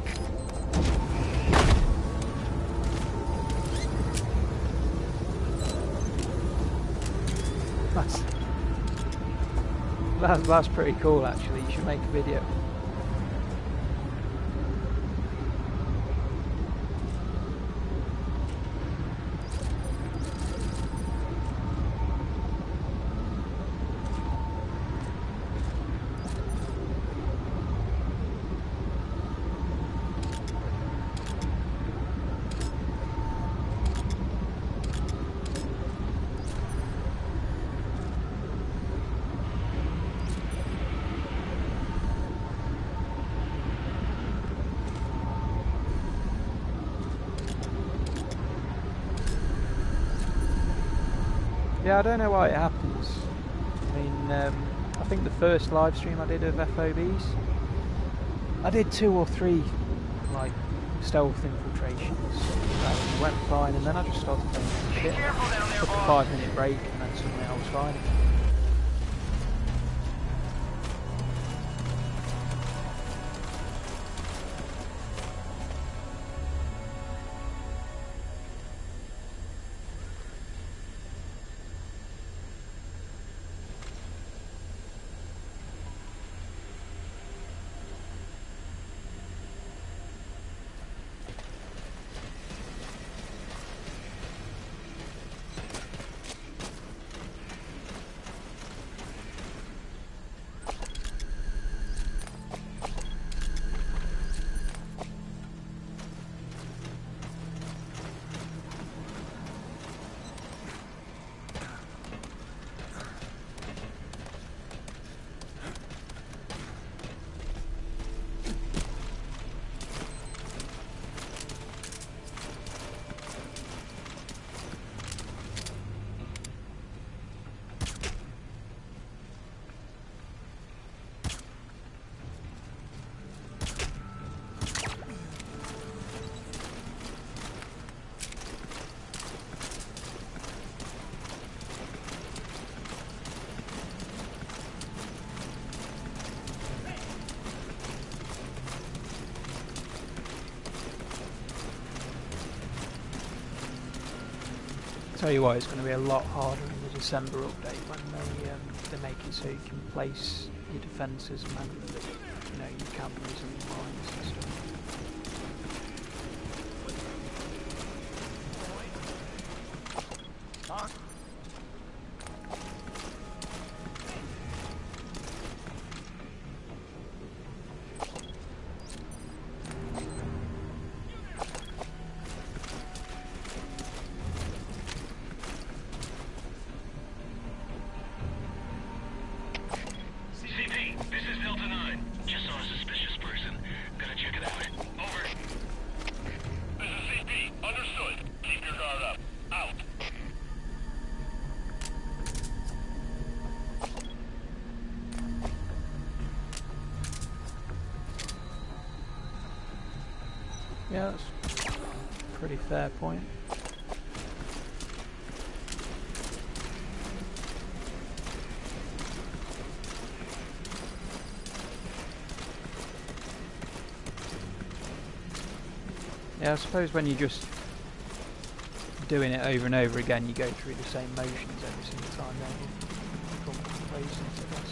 Speaker 1: That's, that's, that's pretty cool actually, you should make a video. Yeah, I don't know why it happens. I mean, um, I think the first live stream I did of F O Bs, I did two or three, like, stealth infiltrations. That went fine, and then I just started playing shit. Took a five minute break, and then suddenly I was fine again. Tell you what, it's going to be a lot harder in the December update when they um, they make it so you can place your defences and then, you know, your cameras and your mines and stuff. Yeah, that's a pretty fair point. Yeah, I suppose when you're just doing it over and over again, you go through the same motions every single time, don't you? Become complacent, I guess.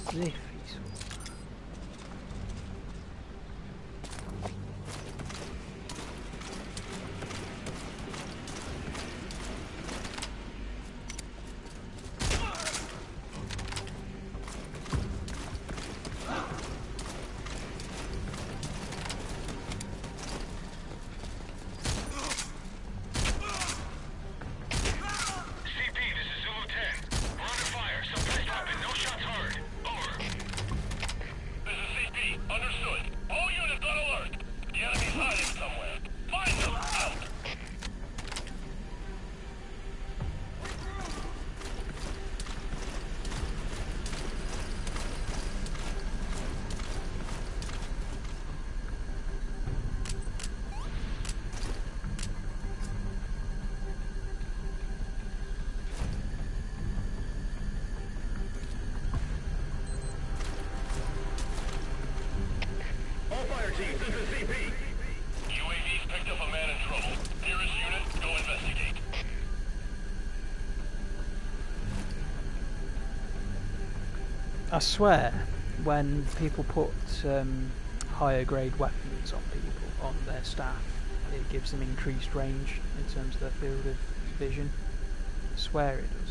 Speaker 1: Ziffy. I swear, when people put um, higher grade weapons on people, on their staff, it gives them increased range in terms of their field of vision. I swear it does.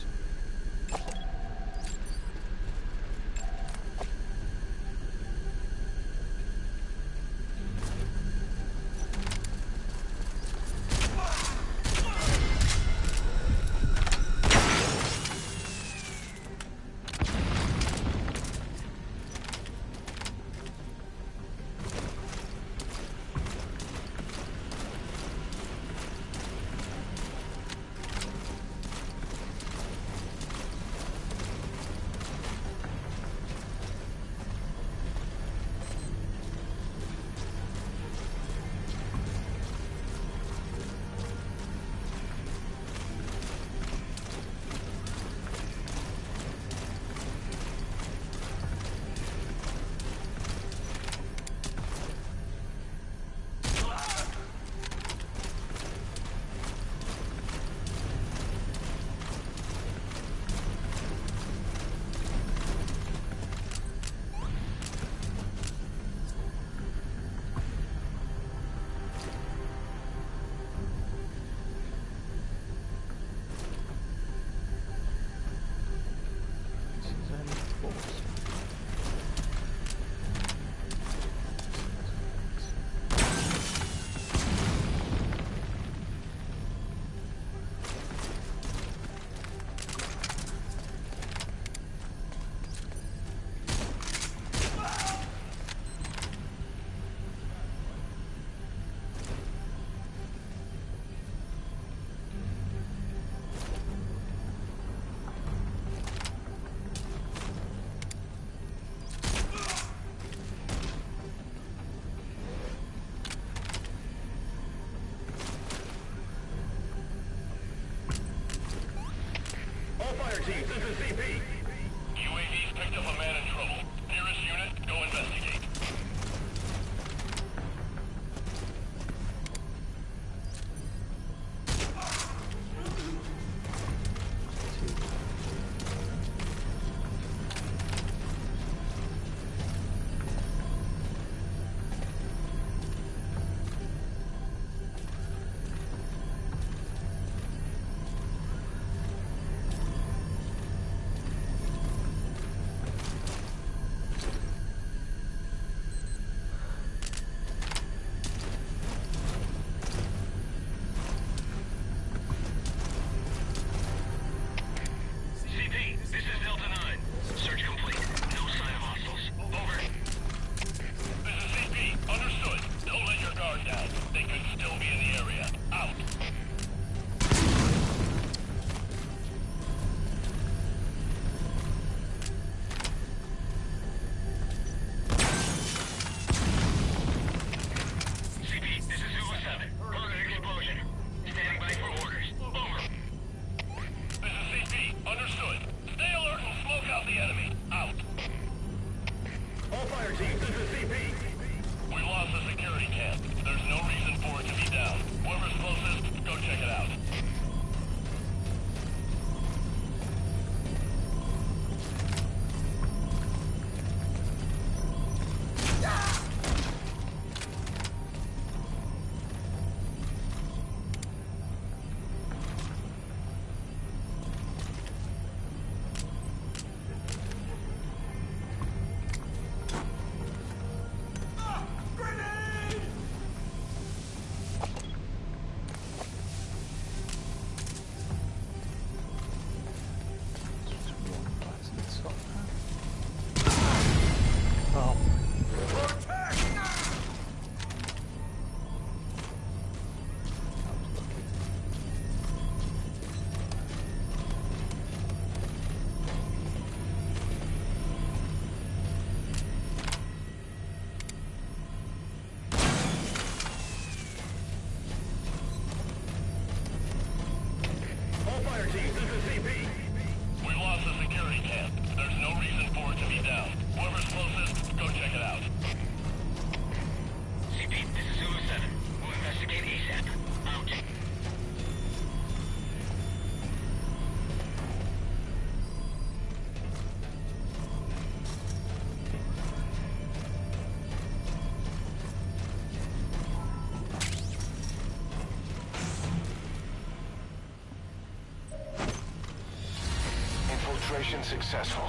Speaker 2: Infiltration successful.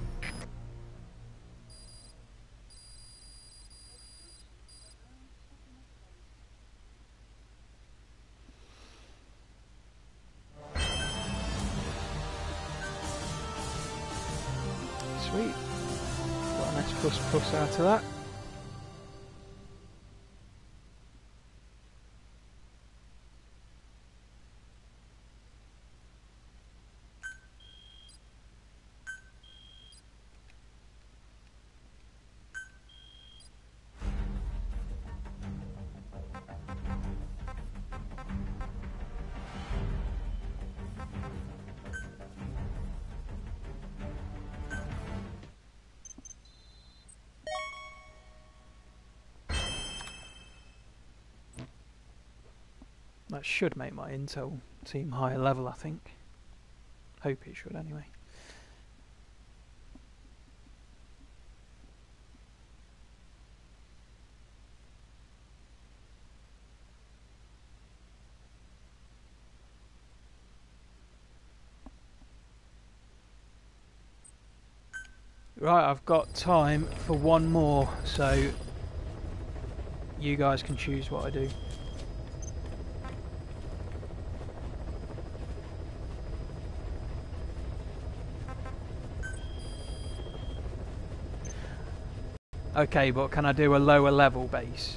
Speaker 1: Sweet. Got an S plus plus out of that. That should make my intel team higher level, I think. Hope it should, anyway. Right, I've got time for one more, so you guys can choose what I do. Okay, but can I do a lower level base?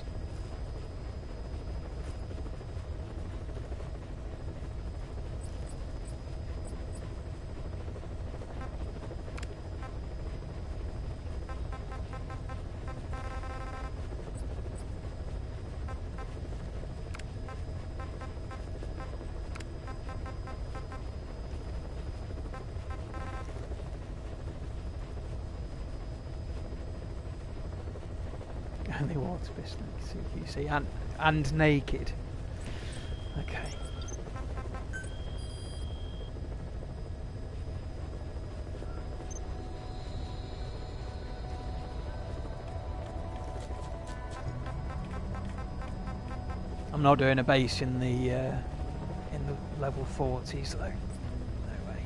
Speaker 1: Only water pistol, C Q C, and, and naked. Okay. I'm not doing a base in the uh, in the level forties though. No way.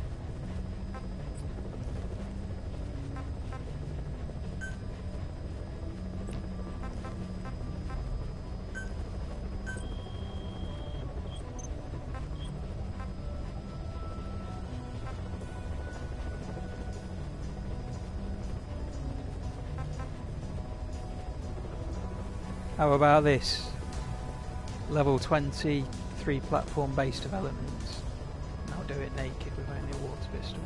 Speaker 1: How about this? Level twenty, three platform base developments. And I'll do it naked with only a water pistol.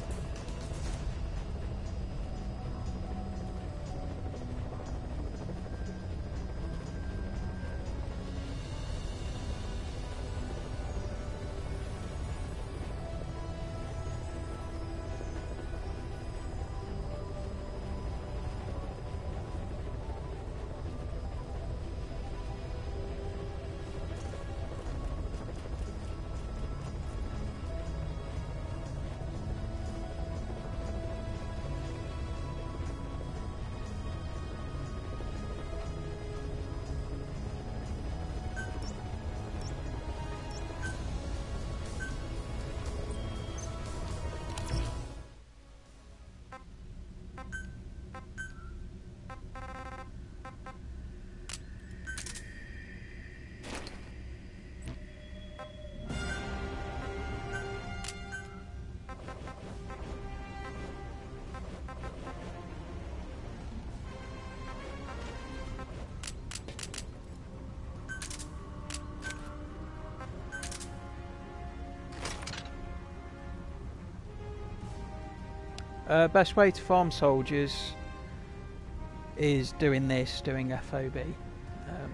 Speaker 1: Uh, best way to farm soldiers is doing this, doing F O B. Um,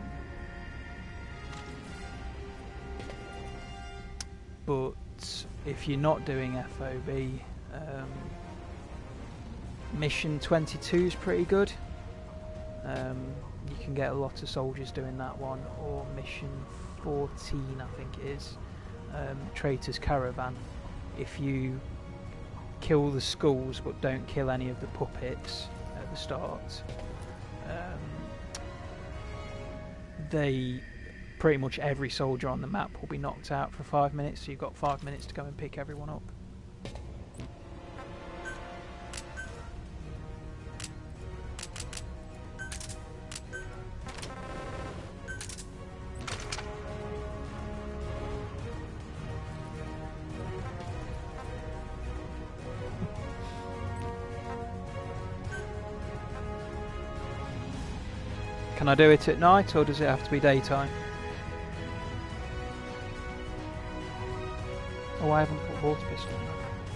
Speaker 1: but if you're not doing F O B, um, mission twenty-two is pretty good. Um, you can get a lot of soldiers doing that one, or mission fourteen I think it is, um, Traitor's Caravan. If you kill the schools but don't kill any of the puppets at the start, um, they pretty much every soldier on the map will be knocked out for five minutes, so you've got five minutes to go and pick everyone up. Can I do it at night, or does it have to be daytime? Oh, I haven't put water pistol on that.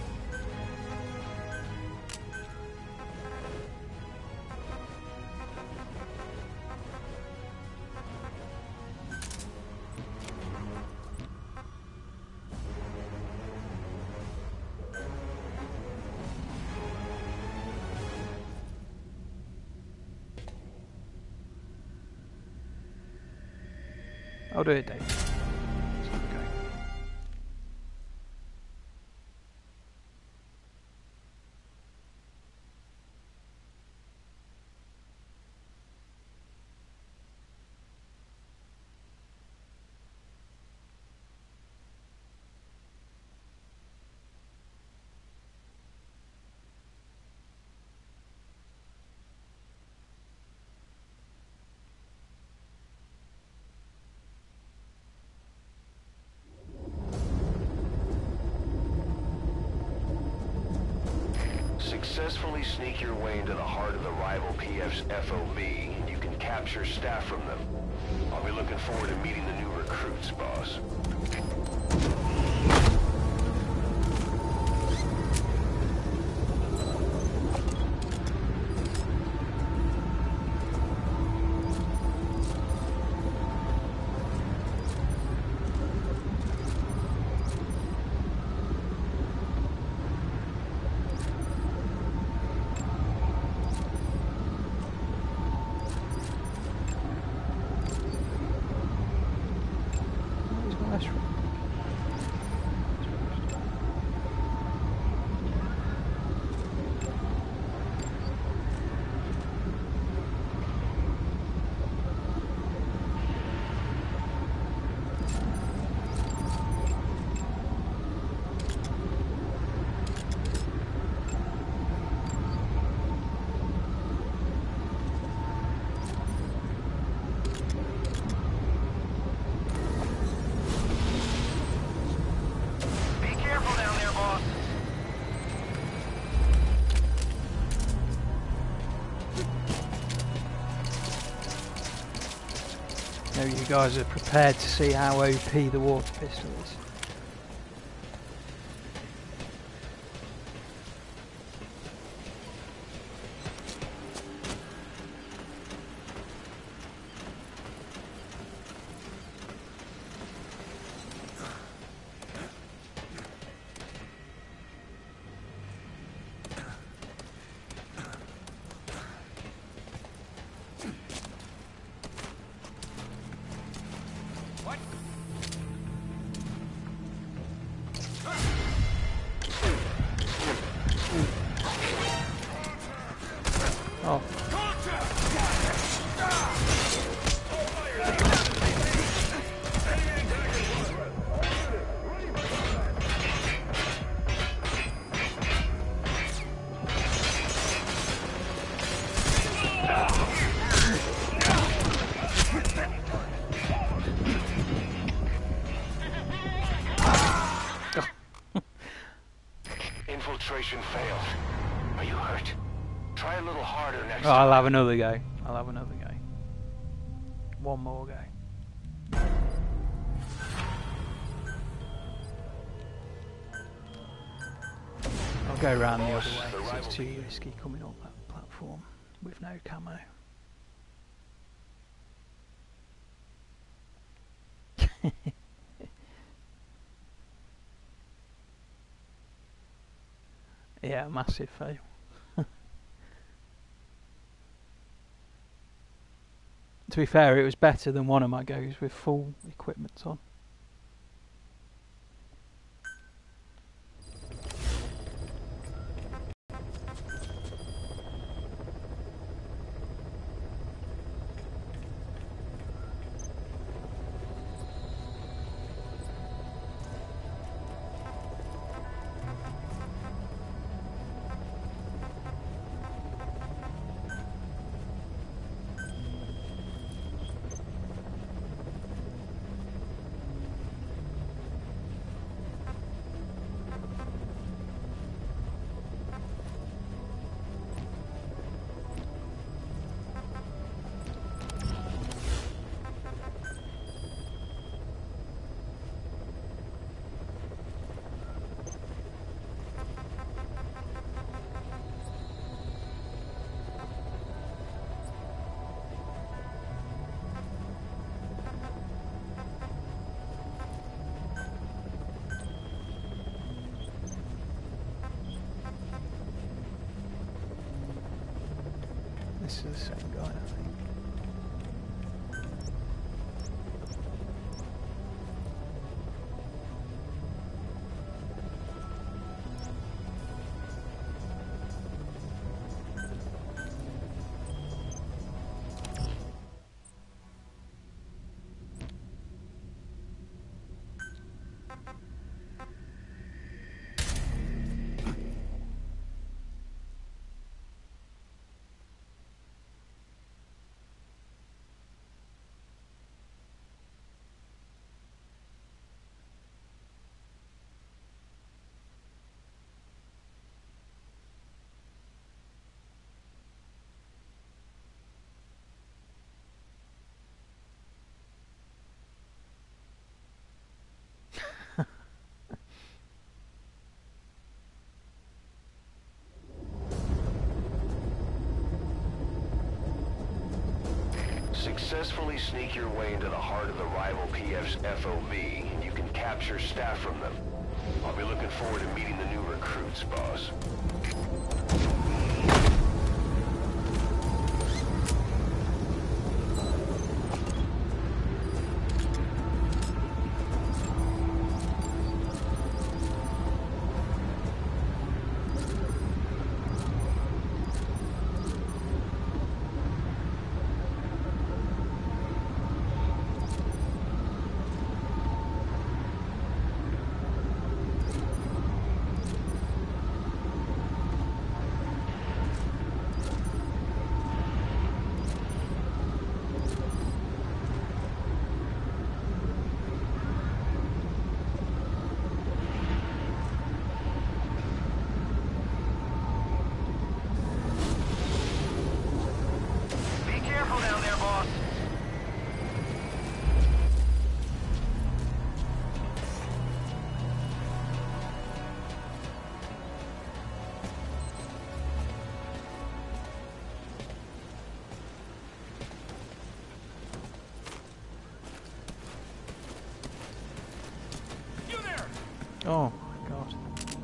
Speaker 1: I'll do it, Dave. Okay.
Speaker 2: Successfully sneak your way into the heart of the rival P F's F O B, and you can capture staff from them. I'll be looking forward to meeting the new recruits, boss.
Speaker 1: Maybe you guys are prepared to see how O P the water pistol is. Oh.
Speaker 2: Infiltration failed. Are you hurt? Try a little harder next
Speaker 1: Oh,
Speaker 2: time.
Speaker 1: I'll have another go. I'll have another go. One more go. I'll go round the other way because it's too risky coming up that platform with no camo. Yeah, massive fail. To be fair, it was better than one of my goes with full equipment on. This is the same guy, I think.
Speaker 2: Successfully sneak your way into the heart of the rival P F's F O B, and you can capture staff from them. I'll be looking forward to meeting the new recruits, boss.
Speaker 1: Oh my god.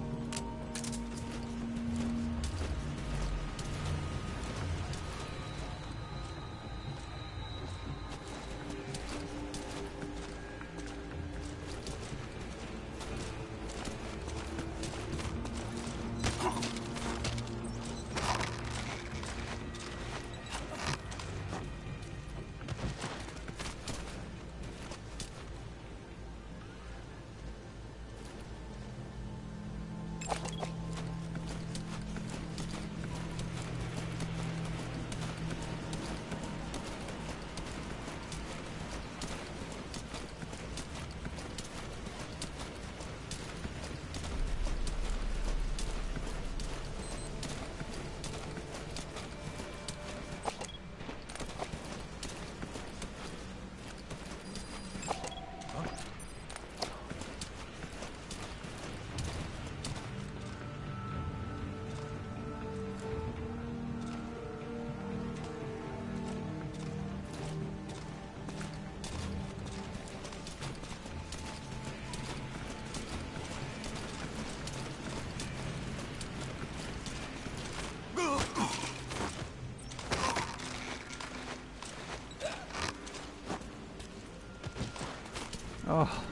Speaker 1: Oh,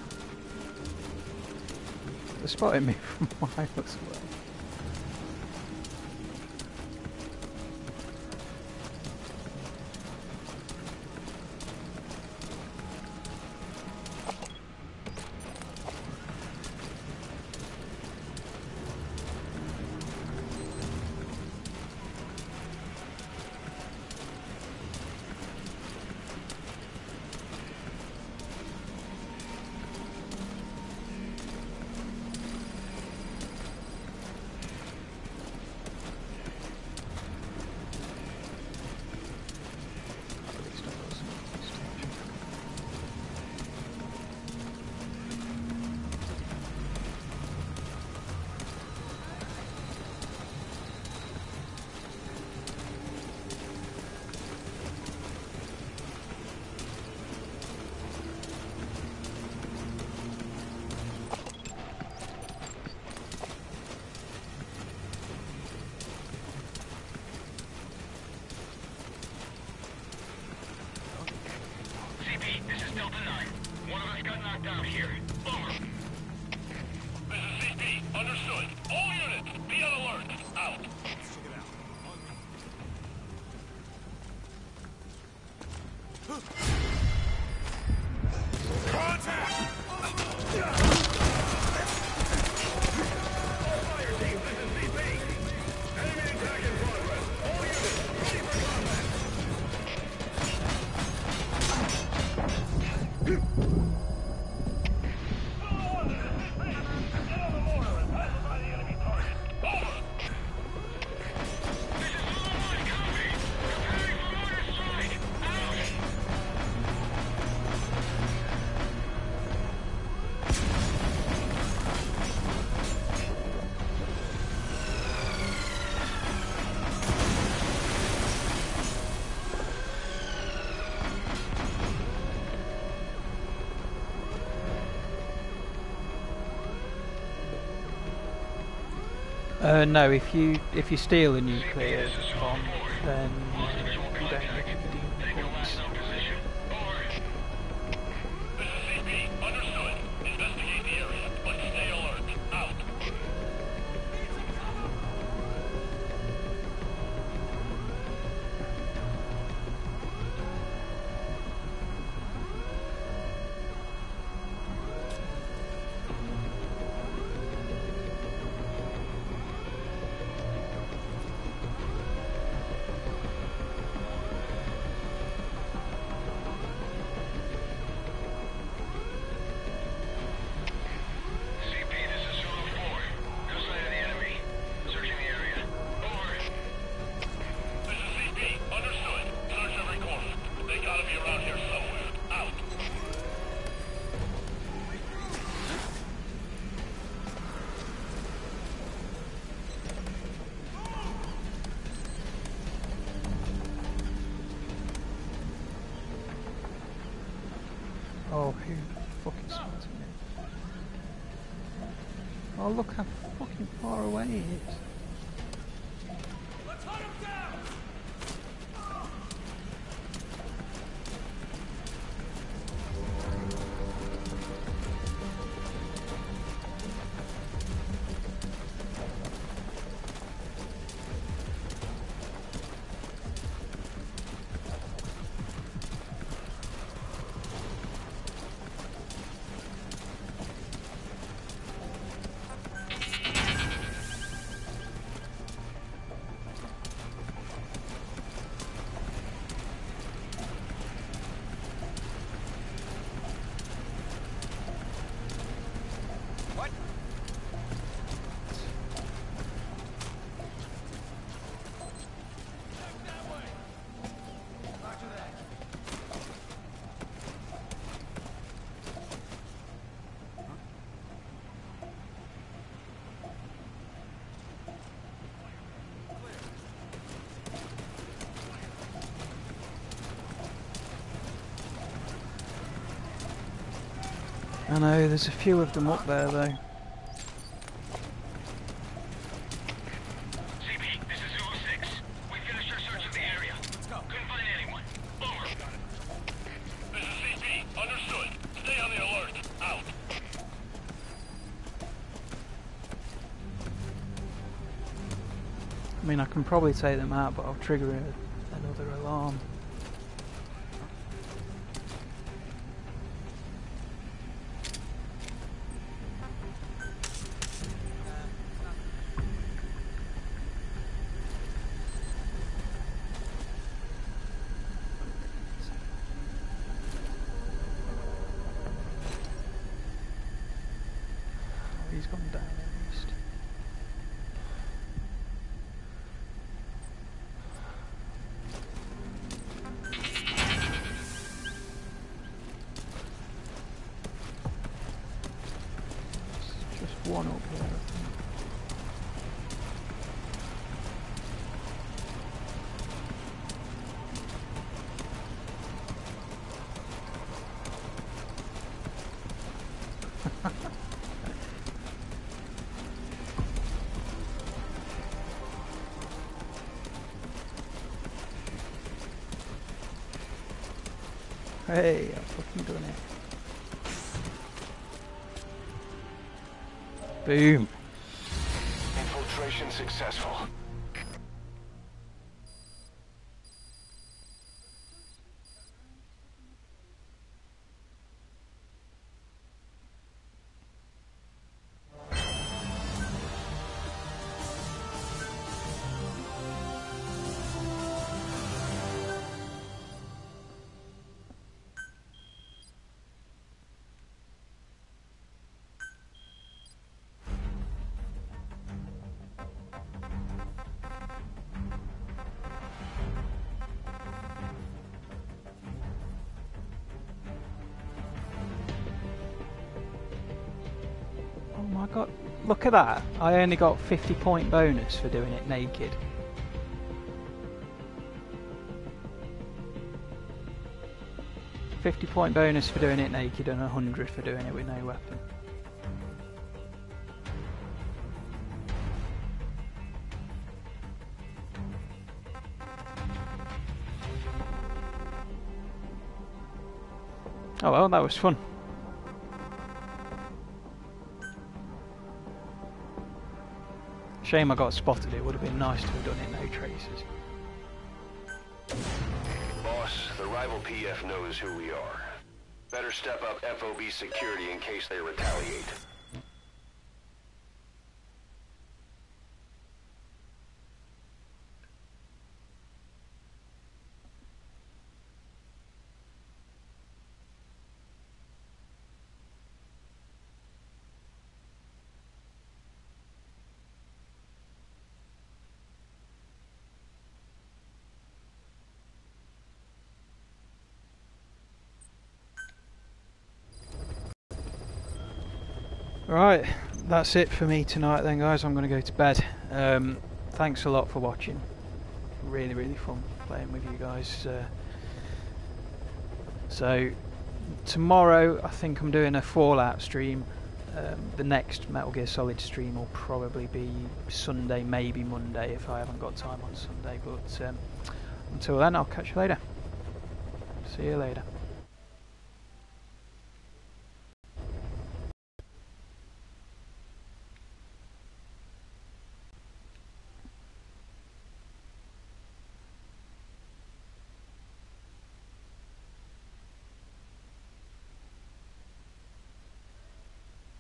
Speaker 1: they're spotting me from miles away. Uh, no, if you if you steal a nuclear bomb, then uh, you don't get redeem points.
Speaker 4: This is C P. Understood. Investigate the area, but stay alert. Out.
Speaker 1: Oh, who fucking spotted me? Oh, look how fucking far away he is.
Speaker 5: Let's hunt him down!
Speaker 1: I know, there's a few of them up there though.
Speaker 3: C P, this is Zulu six. We finished our search of the area. Let's go. Couldn't find anyone. Over.
Speaker 4: This is C P. Understood. Stay on the alert. Out.
Speaker 1: I mean, I can probably take them out, but I'll trigger a, another alarm. He's gone down at least. There's just one up here, I think. Hey, I've fucking done it. Boom.
Speaker 2: Infiltration successful.
Speaker 1: Oh my god, look at that. I only got fifty point bonus for doing it naked. fifty point bonus for doing it naked and one hundred for doing it with no weapon. Oh well, that was fun. Shame I got spotted. It would have been nice to have done it no traces.
Speaker 2: Boss, the rival P F knows who we are. Better step up F O B security in case they retaliate.
Speaker 1: Right, that's it for me tonight then, guys. I'm going to go to bed. Um, thanks a lot for watching. Really, really fun playing with you guys. Uh, so, tomorrow I think I'm doing a Fallout stream. Um, the next Metal Gear Solid stream will probably be Sunday, maybe Monday if I haven't got time on Sunday. But um, until then, I'll catch you later. See you later.